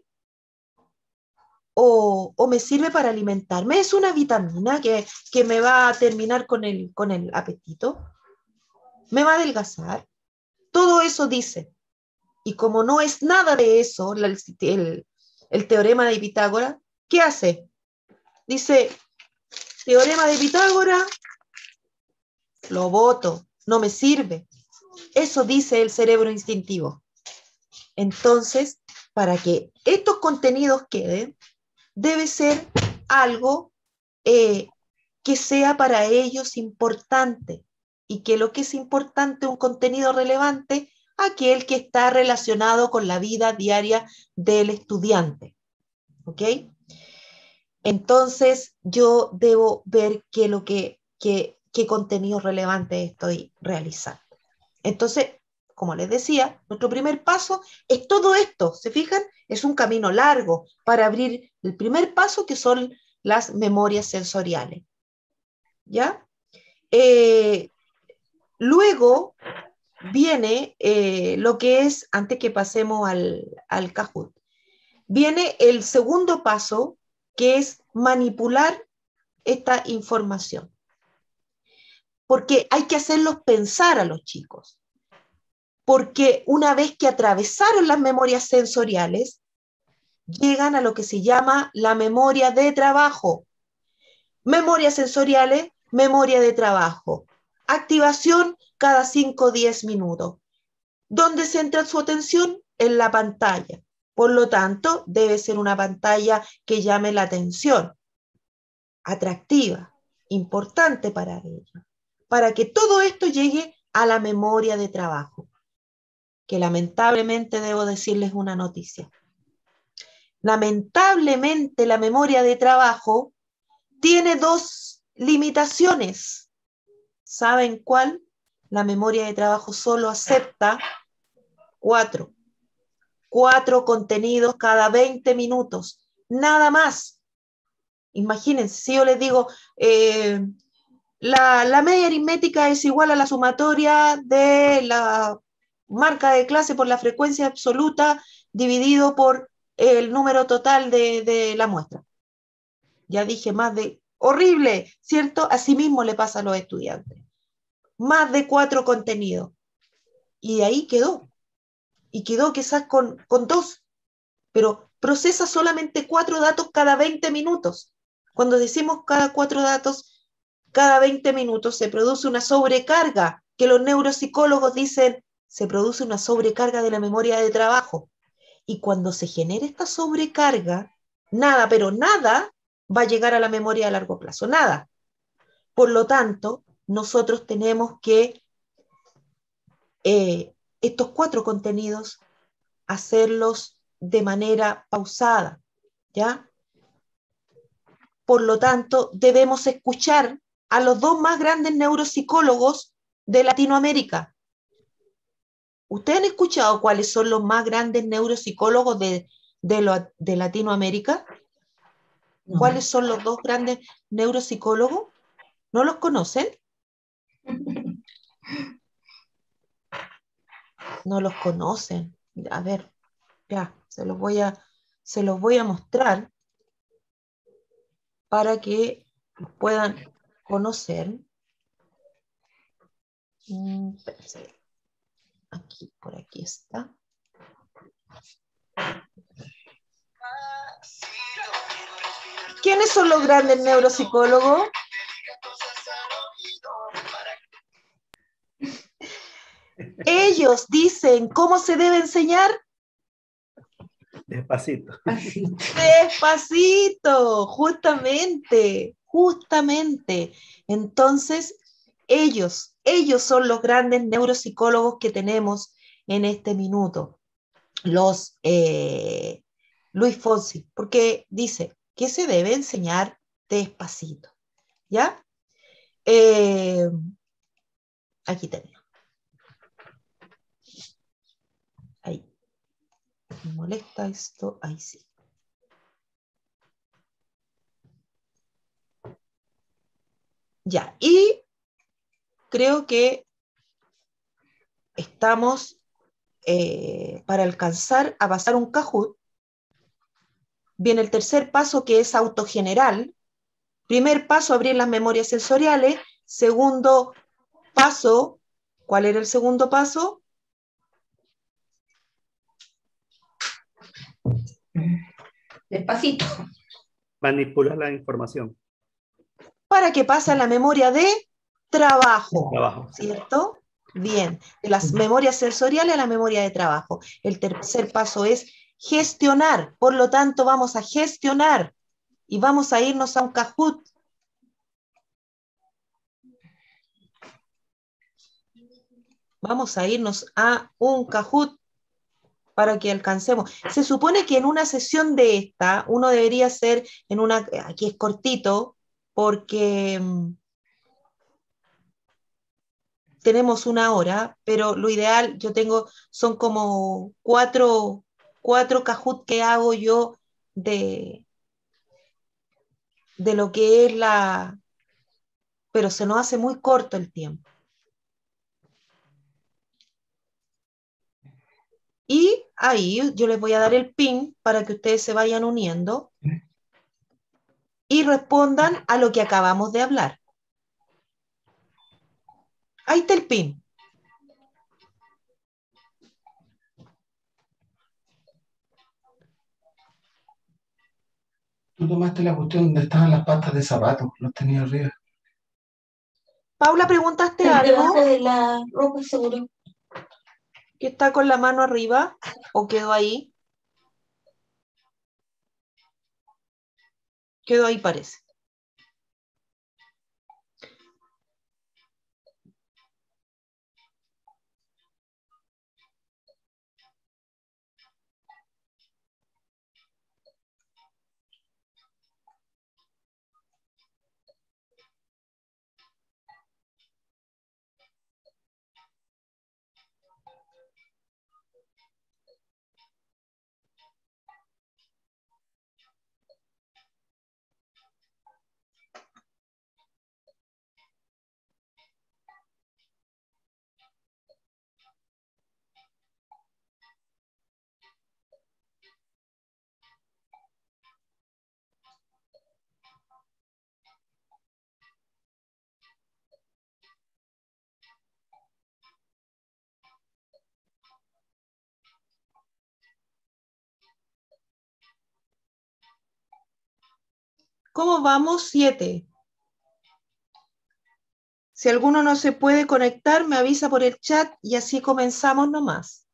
C: ¿O me sirve para alimentarme? ¿Es una vitamina que me va a terminar con el apetito? ¿Me va a adelgazar? Todo eso dice. Y como no es nada de eso, el teorema de Pitágoras, ¿qué hace? Dice, teorema de Pitágoras, lo boto, no me sirve. Eso dice el cerebro instintivo. Entonces, para que estos contenidos queden, debe ser algo que sea para ellos importante, y que lo que es importante, un contenido relevante, aquel que está relacionado con la vida diaria del estudiante. ¿Ok? Entonces, yo debo ver qué contenido relevante estoy realizando. Entonces, como les decía, nuestro primer paso es todo esto, ¿se fijan? Es un camino largo para abrir el primer paso, que son las memorias sensoriales. ¿Ya? Luego viene lo que es, antes que pasemos al Kahoot, viene el segundo paso, que es manipular esta información. Porque hay que hacerlos pensar a los chicos. Porque una vez que atravesaron las memorias sensoriales, llegan a lo que se llama la memoria de trabajo. Memorias sensoriales, memoria de trabajo. Activación cada 5 o 10 minutos. ¿Dónde centra su atención? En la pantalla. Por lo tanto, debe ser una pantalla que llame la atención, atractiva, importante para ellos, para que todo esto llegue a la memoria de trabajo. Que lamentablemente debo decirles una noticia. Lamentablemente la memoria de trabajo tiene dos limitaciones. ¿Saben cuál? La memoria de trabajo solo acepta 4 contenidos cada 20 minutos, nada más. Imagínense, si yo les digo, la media aritmética es igual a la sumatoria de la marca de clase por la frecuencia absoluta dividido por el número total de la muestra. Ya dije más de... Horrible, ¿cierto? Así mismo le pasa a los estudiantes. Más de 4 contenidos. Y de ahí quedó. Y quedó quizás con 2. Pero procesa solamente 4 datos cada 20 minutos. Cuando decimos cada 4 datos, cada 20 minutos se produce una sobrecarga, que los neuropsicólogos dicen, se produce una sobrecarga de la memoria de trabajo. Y cuando se genera esta sobrecarga, nada, pero nada va a llegar a la memoria a largo plazo, nada. Por lo tanto, nosotros tenemos que estos 4 contenidos hacerlos de manera pausada, ¿ya? Por lo tanto, debemos escuchar a los 2 más grandes neuropsicólogos de Latinoamérica. ¿Ustedes han escuchado cuáles son los más grandes neuropsicólogos de Latinoamérica? No. ¿Cuáles son los 2 grandes neuropsicólogos? ¿No los conocen? No los conocen. A ver, ya, se los voy a mostrar para que puedan conocer. Espérense. Aquí, por aquí está. ¿Quiénes son los grandes neuropsicólogos? Ellos dicen cómo se debe enseñar.
B: Despacito.
C: Despacito, justamente. Entonces, ellos son los grandes neuropsicólogos que tenemos en este minuto. Los Luis Fonsi, porque dice que se debe enseñar despacito. ¿Ya? Aquí tenemos. Ahí. Me molesta esto. Ahí sí. Ya, y creo que estamos para alcanzar a pasar un Kahoot. Viene el tercer paso, que es autogeneral. Primer paso, abrir las memorias sensoriales. Segundo paso, ¿cuál era el segundo paso?
L: Despacito.
B: Manipular la información.
C: Para que pase a la memoria de trabajo.
B: Trabajo.
C: ¿Cierto? Bien, de las memorias sensoriales a la memoria de trabajo. El tercer paso es gestionar. Por lo tanto, vamos a gestionar y vamos a irnos a un Kahoot. Vamos a irnos a un Kahoot para que alcancemos. Se supone que en una sesión de esta, uno debería hacer en una, aquí es cortito, porque tenemos una hora, pero lo ideal, yo tengo, son como cuatro Kahoot que hago yo de lo que es la, pero se nos hace muy corto el tiempo. Y ahí yo les voy a dar el pin para que ustedes se vayan uniendo y respondan a lo que acabamos de hablar. Ahí está el pin.
A: Tú tomaste la cuestión donde estaban las patas de zapatos, los tenía arriba.
C: Paula, ¿preguntaste algo?
L: Debajo de la ropa, seguro.
C: ¿Que está con la mano arriba o quedó ahí? Quedó ahí, parece. ¿Cómo vamos? 7. Si alguno no se puede conectar, me avisa por el chat y así comenzamos nomás.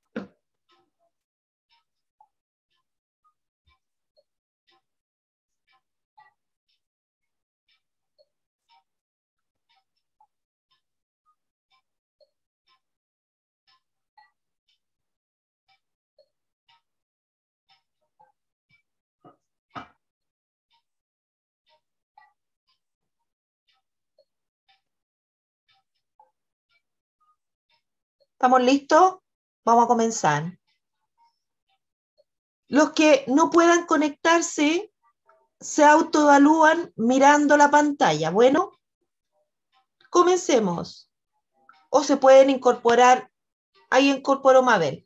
C: ¿Estamos listos? Vamos a comenzar. Los que no puedan conectarse se autoevalúan mirando la pantalla. Bueno, comencemos. O se pueden incorporar. Ahí incorporó Mabel.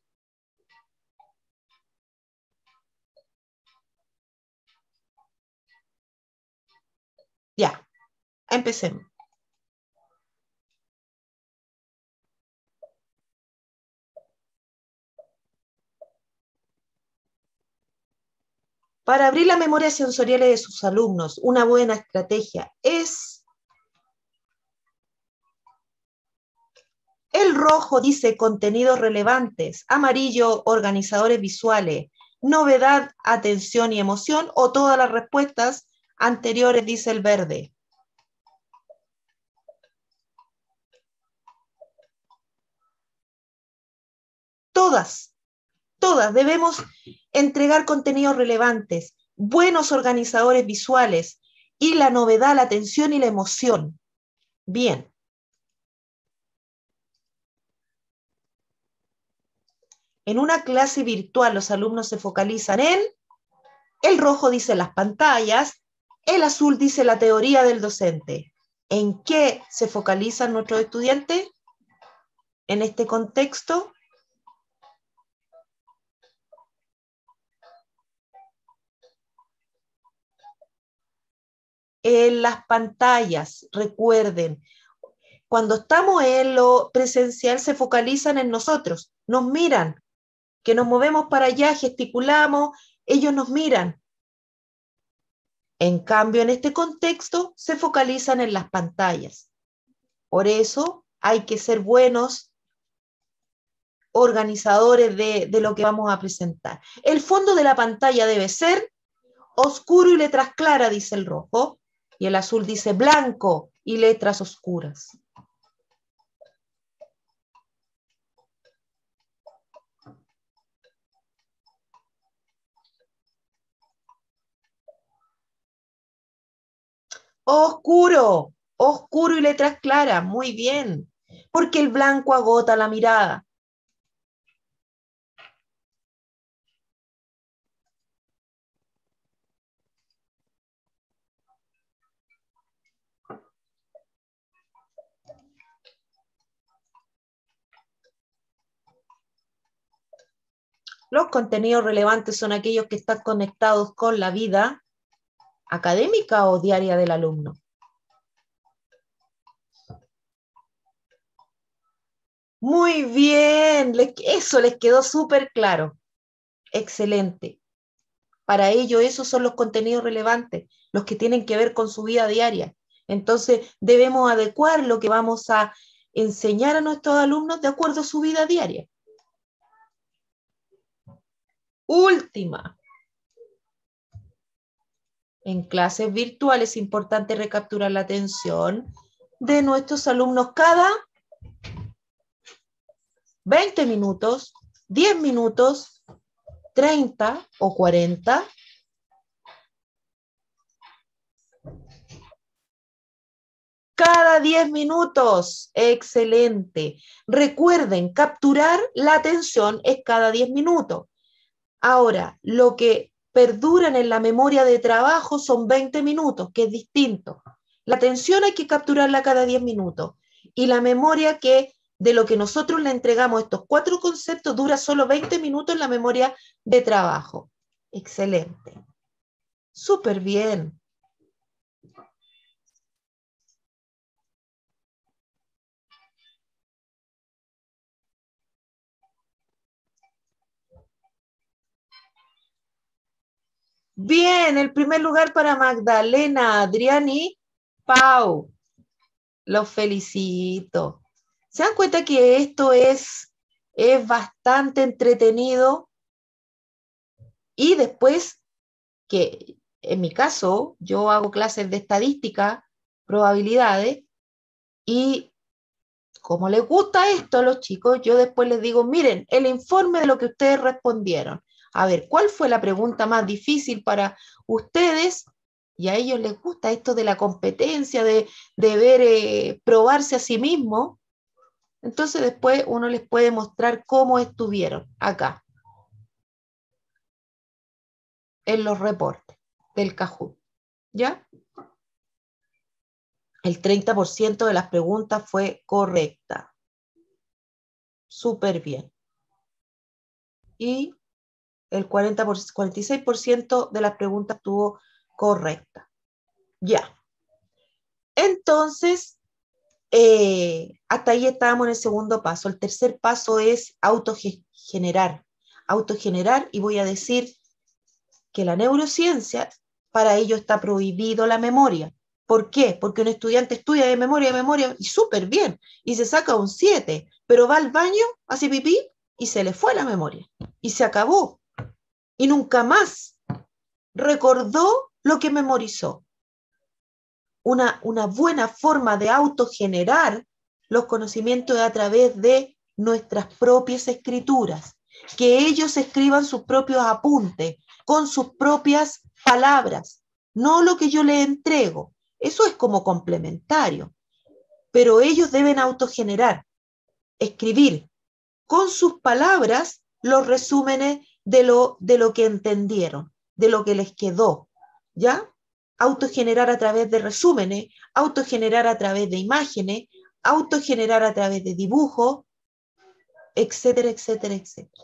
C: Ya, empecemos. Para abrir la memoria sensorial de sus alumnos, una buena estrategia es... El rojo dice contenidos relevantes, amarillo organizadores visuales, novedad, atención y emoción, o todas las respuestas anteriores dice el verde. Todas debemos entregar contenidos relevantes, buenos organizadores visuales y la novedad, la atención y la emoción. Bien. En una clase virtual los alumnos se focalizan en, el rojo dice las pantallas, el azul dice la teoría del docente. ¿En qué se focalizan nuestros estudiantes en este contexto? En las pantallas, recuerden. Cuando estamos en lo presencial se focalizan en nosotros, nos miran, que nos movemos para allá, gesticulamos, ellos nos miran. En cambio, en este contexto se focalizan en las pantallas. Por eso hay que ser buenos organizadores de lo que vamos a presentar. El fondo de la pantalla debe ser oscuro y letras claras, dice el rojo, y el azul dice blanco y letras oscuras. Oscuro, oscuro y letras claras, muy bien, porque el blanco agota la mirada. Los contenidos relevantes son aquellos que están conectados con la vida académica o diaria del alumno. Muy bien, eso les quedó súper claro. Excelente. Para ello, esos son los contenidos relevantes, los que tienen que ver con su vida diaria. Entonces, debemos adecuar lo que vamos a enseñar a nuestros alumnos de acuerdo a su vida diaria. Última. En clases virtuales es importante recapturar la atención de nuestros alumnos cada 20 minutos, 10 minutos, 30 o 40. Cada 10 minutos. Excelente. Recuerden, capturar la atención es cada 10 minutos. Ahora, lo que perduran en la memoria de trabajo son 20 minutos, que es distinto. La atención hay que capturarla cada 10 minutos. Y la memoria de lo que nosotros le entregamos, estos 4 conceptos, dura solo 20 minutos en la memoria de trabajo. Excelente. Súper bien. Bien, el primer lugar para Magdalena, Adriani, Pau. Los felicito. ¿Se dan cuenta que esto es bastante entretenido? Y después, que en mi caso, yo hago clases de estadística, probabilidades, y como les gusta esto a los chicos, yo después les digo, miren, el informe de lo que ustedes respondieron. A ver, ¿cuál fue la pregunta más difícil para ustedes? Y a ellos les gusta esto de la competencia, de ver, probarse a sí mismo. Entonces después uno les puede mostrar cómo estuvieron acá, en los reportes del Kahoot. ¿Ya? El 30% de las preguntas fue correcta. Súper bien. Y el 46% de las preguntas estuvo correcta. Ya. Entonces, hasta ahí estábamos en el segundo paso. El tercer paso es autogenerar. Autogenerar, y voy a decir que la neurociencia, para ello está prohibido la memoria. ¿Por qué? Porque un estudiante estudia de memoria, y súper bien, y se saca un 7, pero va al baño, hace pipí, y se le fue la memoria, y se acabó. Y nunca más recordó lo que memorizó. Una buena forma de autogenerar los conocimientos a través de nuestras propias escrituras, que ellos escriban sus propios apuntes, con sus propias palabras, no lo que yo les entrego. Eso es como complementario, pero ellos deben autogenerar, escribir con sus palabras los resúmenes de lo que entendieron, de lo que les quedó, ¿ya? Autogenerar a través de resúmenes, autogenerar a través de imágenes, autogenerar a través de dibujos, etcétera, etcétera, etcétera.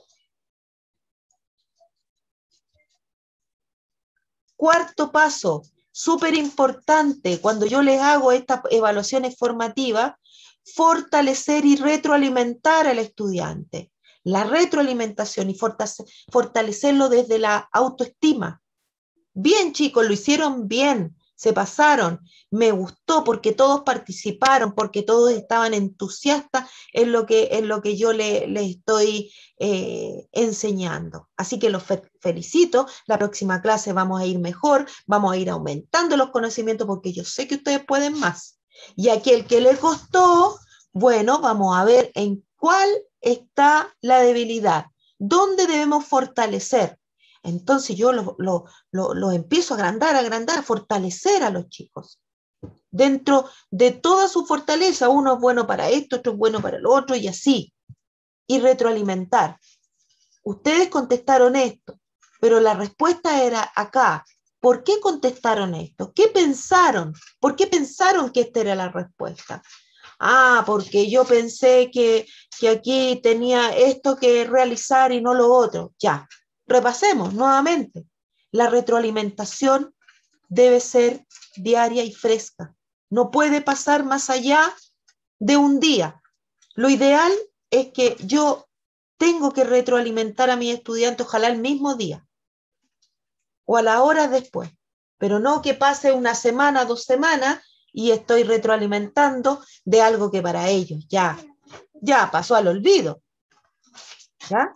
C: Cuarto paso, súper importante, cuando yo les hago estas evaluaciones formativas, fortalecer y retroalimentar al estudiante. La retroalimentación y fortalecerlo desde la autoestima. Bien, chicos, lo hicieron bien, se pasaron, me gustó porque todos participaron, porque todos estaban entusiastas en lo que yo les estoy enseñando. Así que los felicito, la próxima clase vamos a ir mejor, vamos a ir aumentando los conocimientos porque yo sé que ustedes pueden más. Y aquel que le costó, bueno, vamos a ver en cuál está la debilidad, dónde debemos fortalecer. Entonces yo lo empiezo a agrandar, a fortalecer a los chicos. Dentro de toda su fortaleza, uno es bueno para esto, otro es bueno para lo otro, y así. Y retroalimentar. Ustedes contestaron esto, pero la respuesta era acá. ¿Por qué contestaron esto? ¿Qué pensaron? ¿Por qué pensaron que esta era la respuesta? Ah, porque yo pensé que aquí tenía esto que realizar y no lo otro. Ya. Repasemos nuevamente. La retroalimentación debe ser diaria y fresca. No puede pasar más allá de un día. Lo ideal es que yo tengo que retroalimentar a mis estudiantes, ojalá el mismo día o a la hora después, pero no que pase una semana, 2 semanas y estoy retroalimentando de algo que para ellos ya pasó al olvido. ¿Ya?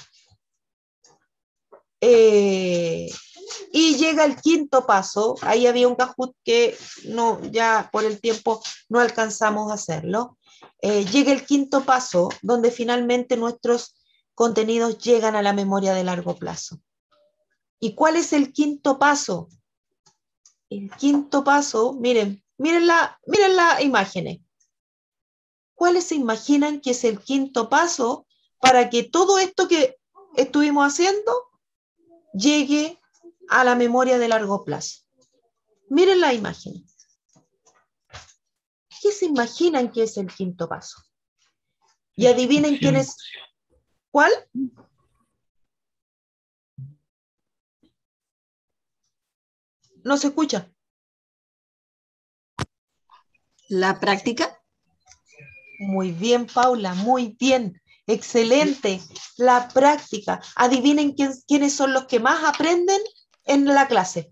C: Y llega el quinto paso, ahí había un Kahoot que no, ya por el tiempo no alcanzamos a hacerlo. Llega el quinto paso, donde finalmente nuestros contenidos llegan a la memoria de largo plazo. ¿Y cuál es el quinto paso? El quinto paso, miren las imágenes. ¿Cuáles se imaginan que es el quinto paso para que todo esto que estuvimos haciendo llegue a la memoria de largo plazo? Miren la imagen. ¿Qué se imaginan que es el quinto paso? Y adivinen quién es. ¿Cuál? No se escucha.
D: ¿La práctica?
C: Muy bien, Paula, muy bien. Excelente. La práctica. Adivinen quiénes son los que más aprenden en la clase.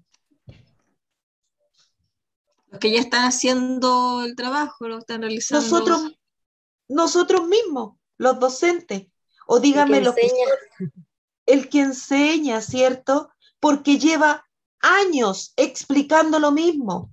D: Los que ya están haciendo el trabajo, lo están realizando.
C: Nosotros mismos, los docentes. O díganme el que enseña, ¿cierto? Porque lleva años explicando lo mismo.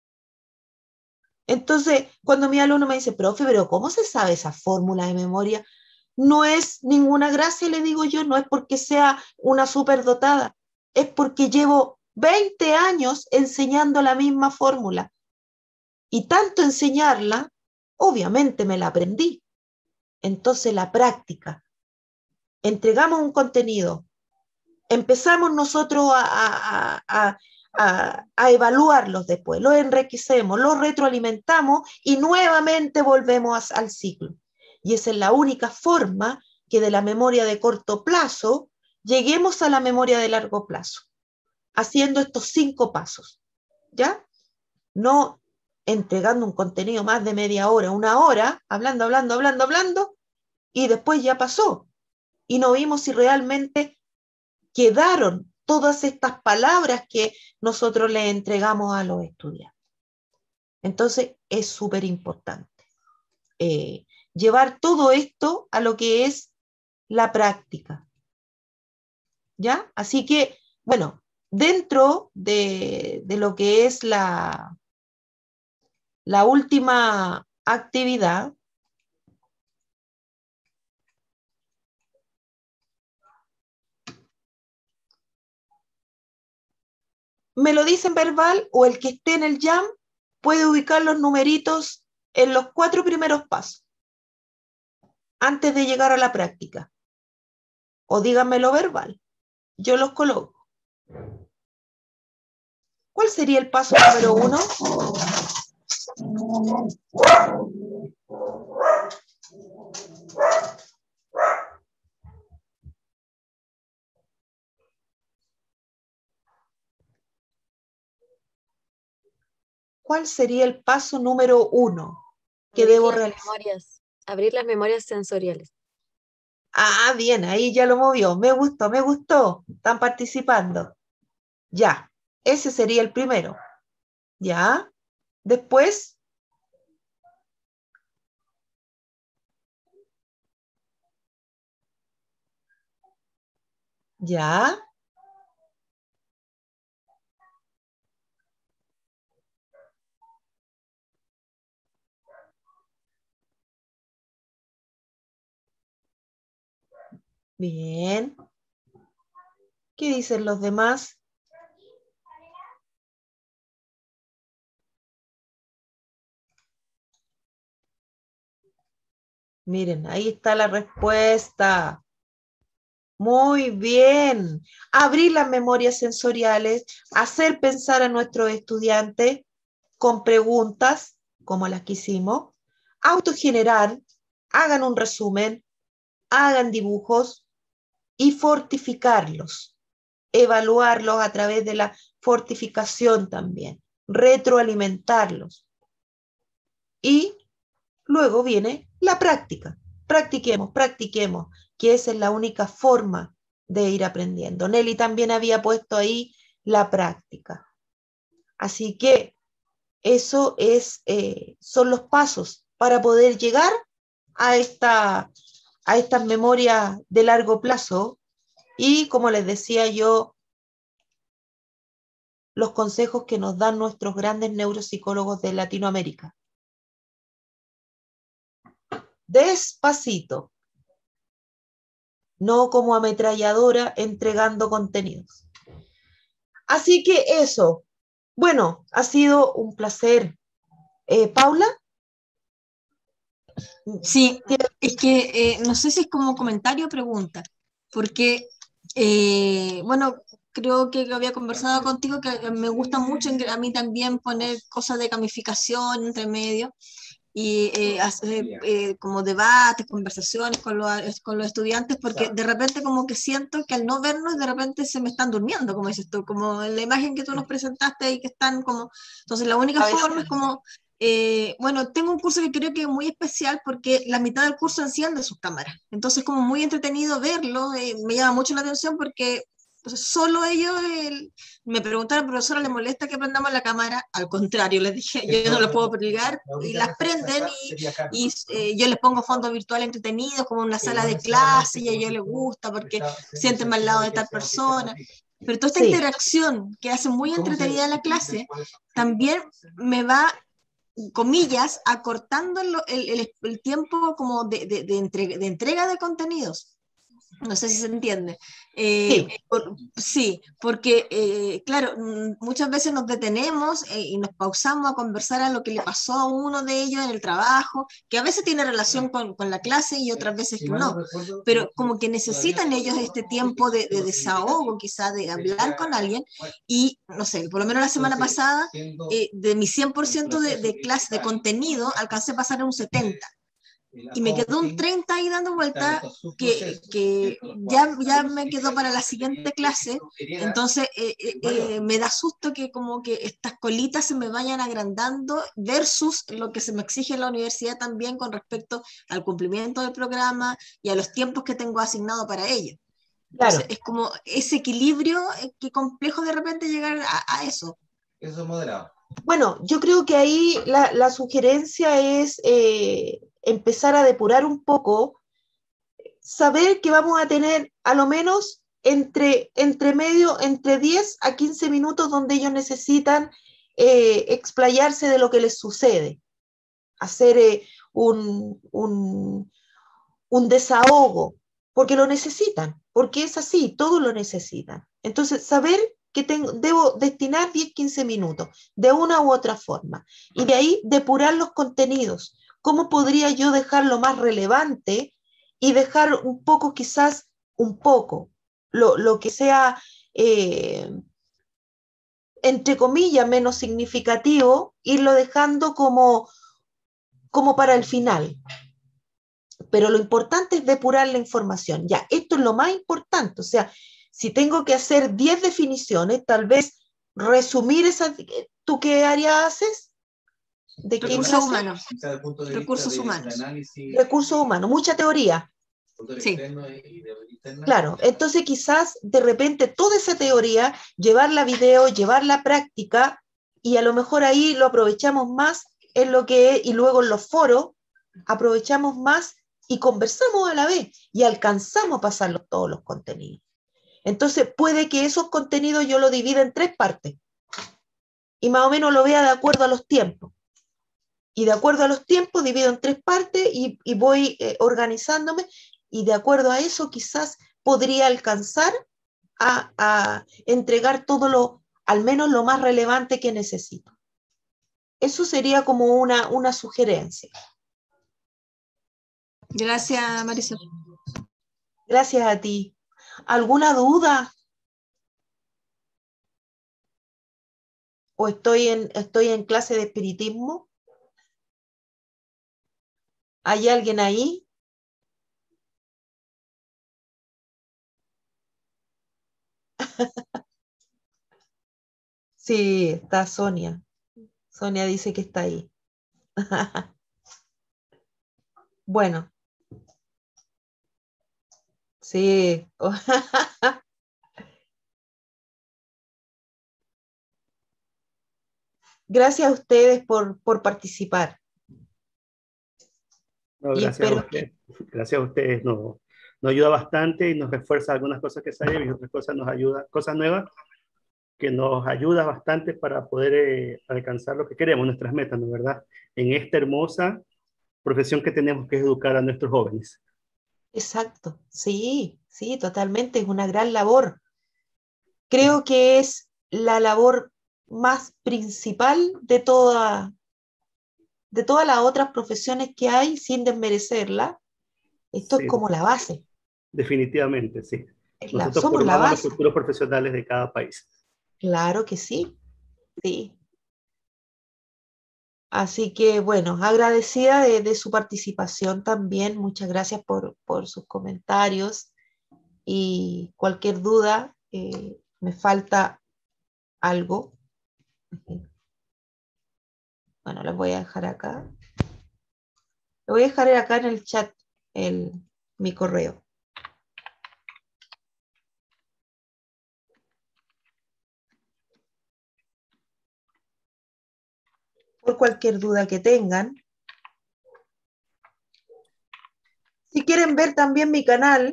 C: Entonces, cuando mi alumno me dice, profe, pero ¿cómo se sabe esa fórmula de memoria? No es ninguna gracia, le digo yo, no es porque sea una superdotada, es porque llevo 20 años enseñando la misma fórmula. Y tanto enseñarla, obviamente me la aprendí. Entonces la práctica. Entregamos un contenido, empezamos nosotros a evaluarlos después, los enriquecemos, los retroalimentamos y nuevamente volvemos al ciclo. Y esa es la única forma que de la memoria de corto plazo lleguemos a la memoria de largo plazo, haciendo estos 5 pasos, ¿ya? No entregando un contenido más de media hora, 1 hora, hablando, y después ya pasó. Y no vimos si realmente quedaron todas estas palabras que nosotros le entregamos a los estudiantes. Entonces, es súper importante llevar todo esto a lo que es la práctica. ¿Ya? Así que, bueno, dentro de lo que es la última actividad, me lo dicen verbal o el que esté en el Jam puede ubicar los numeritos en los 4 primeros pasos antes de llegar a la práctica. O díganmelo verbal. Yo los coloco. ¿Cuál sería el paso número 1? ¿Cuál sería el paso número 1 que debo realizar?
K: Abrir las memorias sensoriales.
C: Ah, bien, ahí ya lo movió. Me gustó, me gustó. Están participando. Ya, ese sería el primero. Ya, después. Ya. Bien. ¿Qué dicen los demás? Miren, ahí está la respuesta. Muy bien. Abrir las memorias sensoriales, hacer pensar a nuestros estudiantes con preguntas, como las que hicimos, autogenerar, hagan un resumen, hagan dibujos y fortificarlos, evaluarlos a través de la fortificación también, retroalimentarlos. Y luego viene la práctica. Practiquemos, practiquemos, que esa es la única forma de ir aprendiendo. Nelly también había puesto ahí la práctica. Así que eso es, son los pasos para poder llegar a estas memorias de largo plazo y, como les decía yo, los consejos que nos dan nuestros grandes neuropsicólogos de Latinoamérica. Despacito, no como ametralladora entregando contenidos. Así que eso, bueno, ha sido un placer. ¿Paula?
D: Sí, es que no sé si es como comentario o pregunta, porque, bueno, creo que había conversado contigo que me gusta mucho a mí también poner cosas de gamificación entre medio y hacer como debates, conversaciones con los estudiantes, porque de repente como que siento que al no vernos, de repente se me están durmiendo, como dices tú, como en la imagen que tú nos presentaste y que están como, entonces la única forma es como, bueno, tengo un curso que creo que es muy especial porque la mitad del curso enciende sus cámaras, entonces como muy entretenido verlo, me llama mucho la atención porque solo ellos me preguntaron, profesora, ¿le molesta que prendamos la cámara? Al contrario, les dije, yo no lo puedo obligar, y las prenden y yo les pongo fondos virtuales entretenidos, como en una sala de clase, y a ellos les gusta porque sienten al lado de tal persona. Pero toda esta interacción que hace muy entretenida la clase, también me va, comillas, acortando el tiempo como de entrega de contenidos. No sé si se entiende. Sí, porque, claro, muchas veces nos detenemos y nos pausamos a conversar a lo que le pasó a uno de ellos en el trabajo, que a veces tiene relación con la clase y otras veces que no, pero como que necesitan ellos este tiempo de desahogo, quizás de hablar con alguien, y no sé, por lo menos la semana pasada, de mi 100% de clase, de contenido, alcancé a pasar a un 70%. Y me quedó un 30 ahí dando vuelta que ya me quedó para la siguiente clase, entonces me da susto que como que estas colitas se me vayan agrandando versus lo que se me exige en la universidad también con respecto al cumplimiento del programa y a los tiempos que tengo asignado para ello. Entonces,
C: Claro.
D: es como ese equilibrio, que complejo de repente llegar a eso.
M: Eso es moderado.
C: Bueno, yo creo que ahí la sugerencia es empezar a depurar un poco, saber que vamos a tener a lo menos entre 10 a 15 minutos donde ellos necesitan explayarse de lo que les sucede, hacer un desahogo, porque lo necesitan, porque es así, todos lo necesitan. Entonces, saber que debo destinar 10, 15 minutos de una u otra forma, y de ahí depurar los contenidos. ¿Cómo podría yo dejarlo más relevante y dejar un poco, quizás un poco, lo que sea, entre comillas, menos significativo, irlo dejando como para el final? Pero lo importante es depurar la información. Ya, esto es lo más importante. O sea, si tengo que hacer 10 definiciones, tal vez resumir esas. ¿Tú qué área haces? ¿De qué
D: Recursos
C: clase?
D: humanos.
M: O sea, desde el punto de
D: Recursos
M: vista del
D: humanos.
M: análisis,
C: Recursos humanos, mucha teoría.
D: Sí.
M: externo y de interna.
C: Claro, entonces quizás de repente toda esa teoría, llevarla a video, llevarla a práctica, y a lo mejor ahí lo aprovechamos más en lo que es, y luego en los foros aprovechamos más y conversamos a la vez y alcanzamos a pasar todos los contenidos. Entonces puede que esos contenidos yo lo divida en 3 partes y más o menos lo vea de acuerdo a los tiempos. Y de acuerdo a los tiempos divido en 3 partes y voy organizándome, y de acuerdo a eso quizás podría alcanzar a entregar todo al menos lo más relevante que necesito. Eso sería como una sugerencia.
D: Gracias, Marisol.
C: Gracias a ti. ¿Alguna duda? ¿O estoy en clase de espiritismo? ¿Hay alguien ahí? Sí, está Sonia. Sonia dice que está ahí. Bueno. Sí. Gracias a ustedes por participar.
B: No,
C: Y
B: gracias a
C: espero
B: usted. Gracias a ustedes. Nos ayuda bastante y nos refuerza algunas cosas que sabemos y otras cosas nos ayuda, cosas nuevas que nos ayuda bastante para poder alcanzar lo que queremos, nuestras metas, ¿no? ¿Verdad? En esta hermosa profesión que tenemos, que es educar a nuestros jóvenes.
C: Exacto, sí, sí, totalmente, es una gran labor. Creo que es la labor más principal de todas las otras profesiones que hay, sin desmerecerla. Esto
B: Sí,
C: es como la base.
B: definitivamente, sí. Nosotros
C: Somos la
B: formamos a los
C: base.
B: futuros profesionales de cada país.
C: Claro que sí, sí. Así que, bueno, agradecida de su participación también. Muchas gracias por sus comentarios. Y cualquier duda, me falta algo. Bueno, les voy a dejar acá. Le voy a dejar acá en el chat mi correo. Por cualquier duda que tengan. Si quieren ver también mi canal,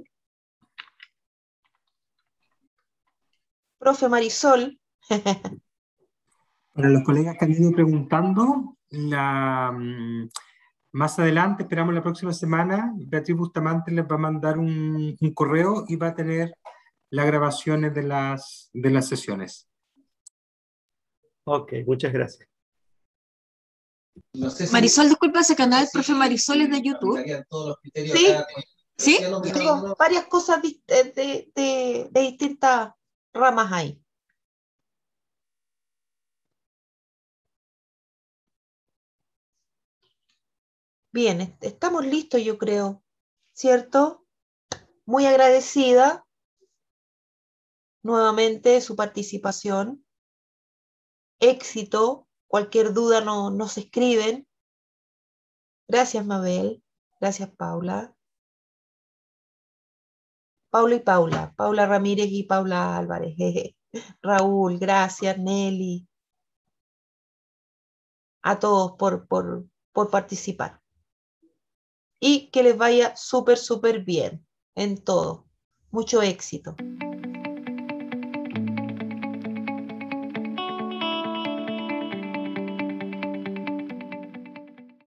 C: Profe Marisol.
A: Para los colegas que han ido preguntando, más adelante, esperamos la próxima semana, Beatriz Bustamante les va a mandar un correo y va a tener las grabaciones de las sesiones.
B: Ok, muchas gracias.
M: No sé si
D: Marisol, disculpa, ese canal, Profe Marisol, es de YouTube.
C: Sí,
D: ¿Sí?
C: tengo varias cosas de distintas ramas ahí. Bien, estamos listos, yo creo, ¿cierto? Muy agradecida nuevamente de su participación. Éxito, cualquier duda nos escriben. Gracias, Mabel. Gracias, Paula. Paula y Paula, Paula Ramírez y Paula Álvarez. Raúl, gracias, Nelly. A todos por participar. Y que les vaya súper, súper bien en todo. Mucho éxito.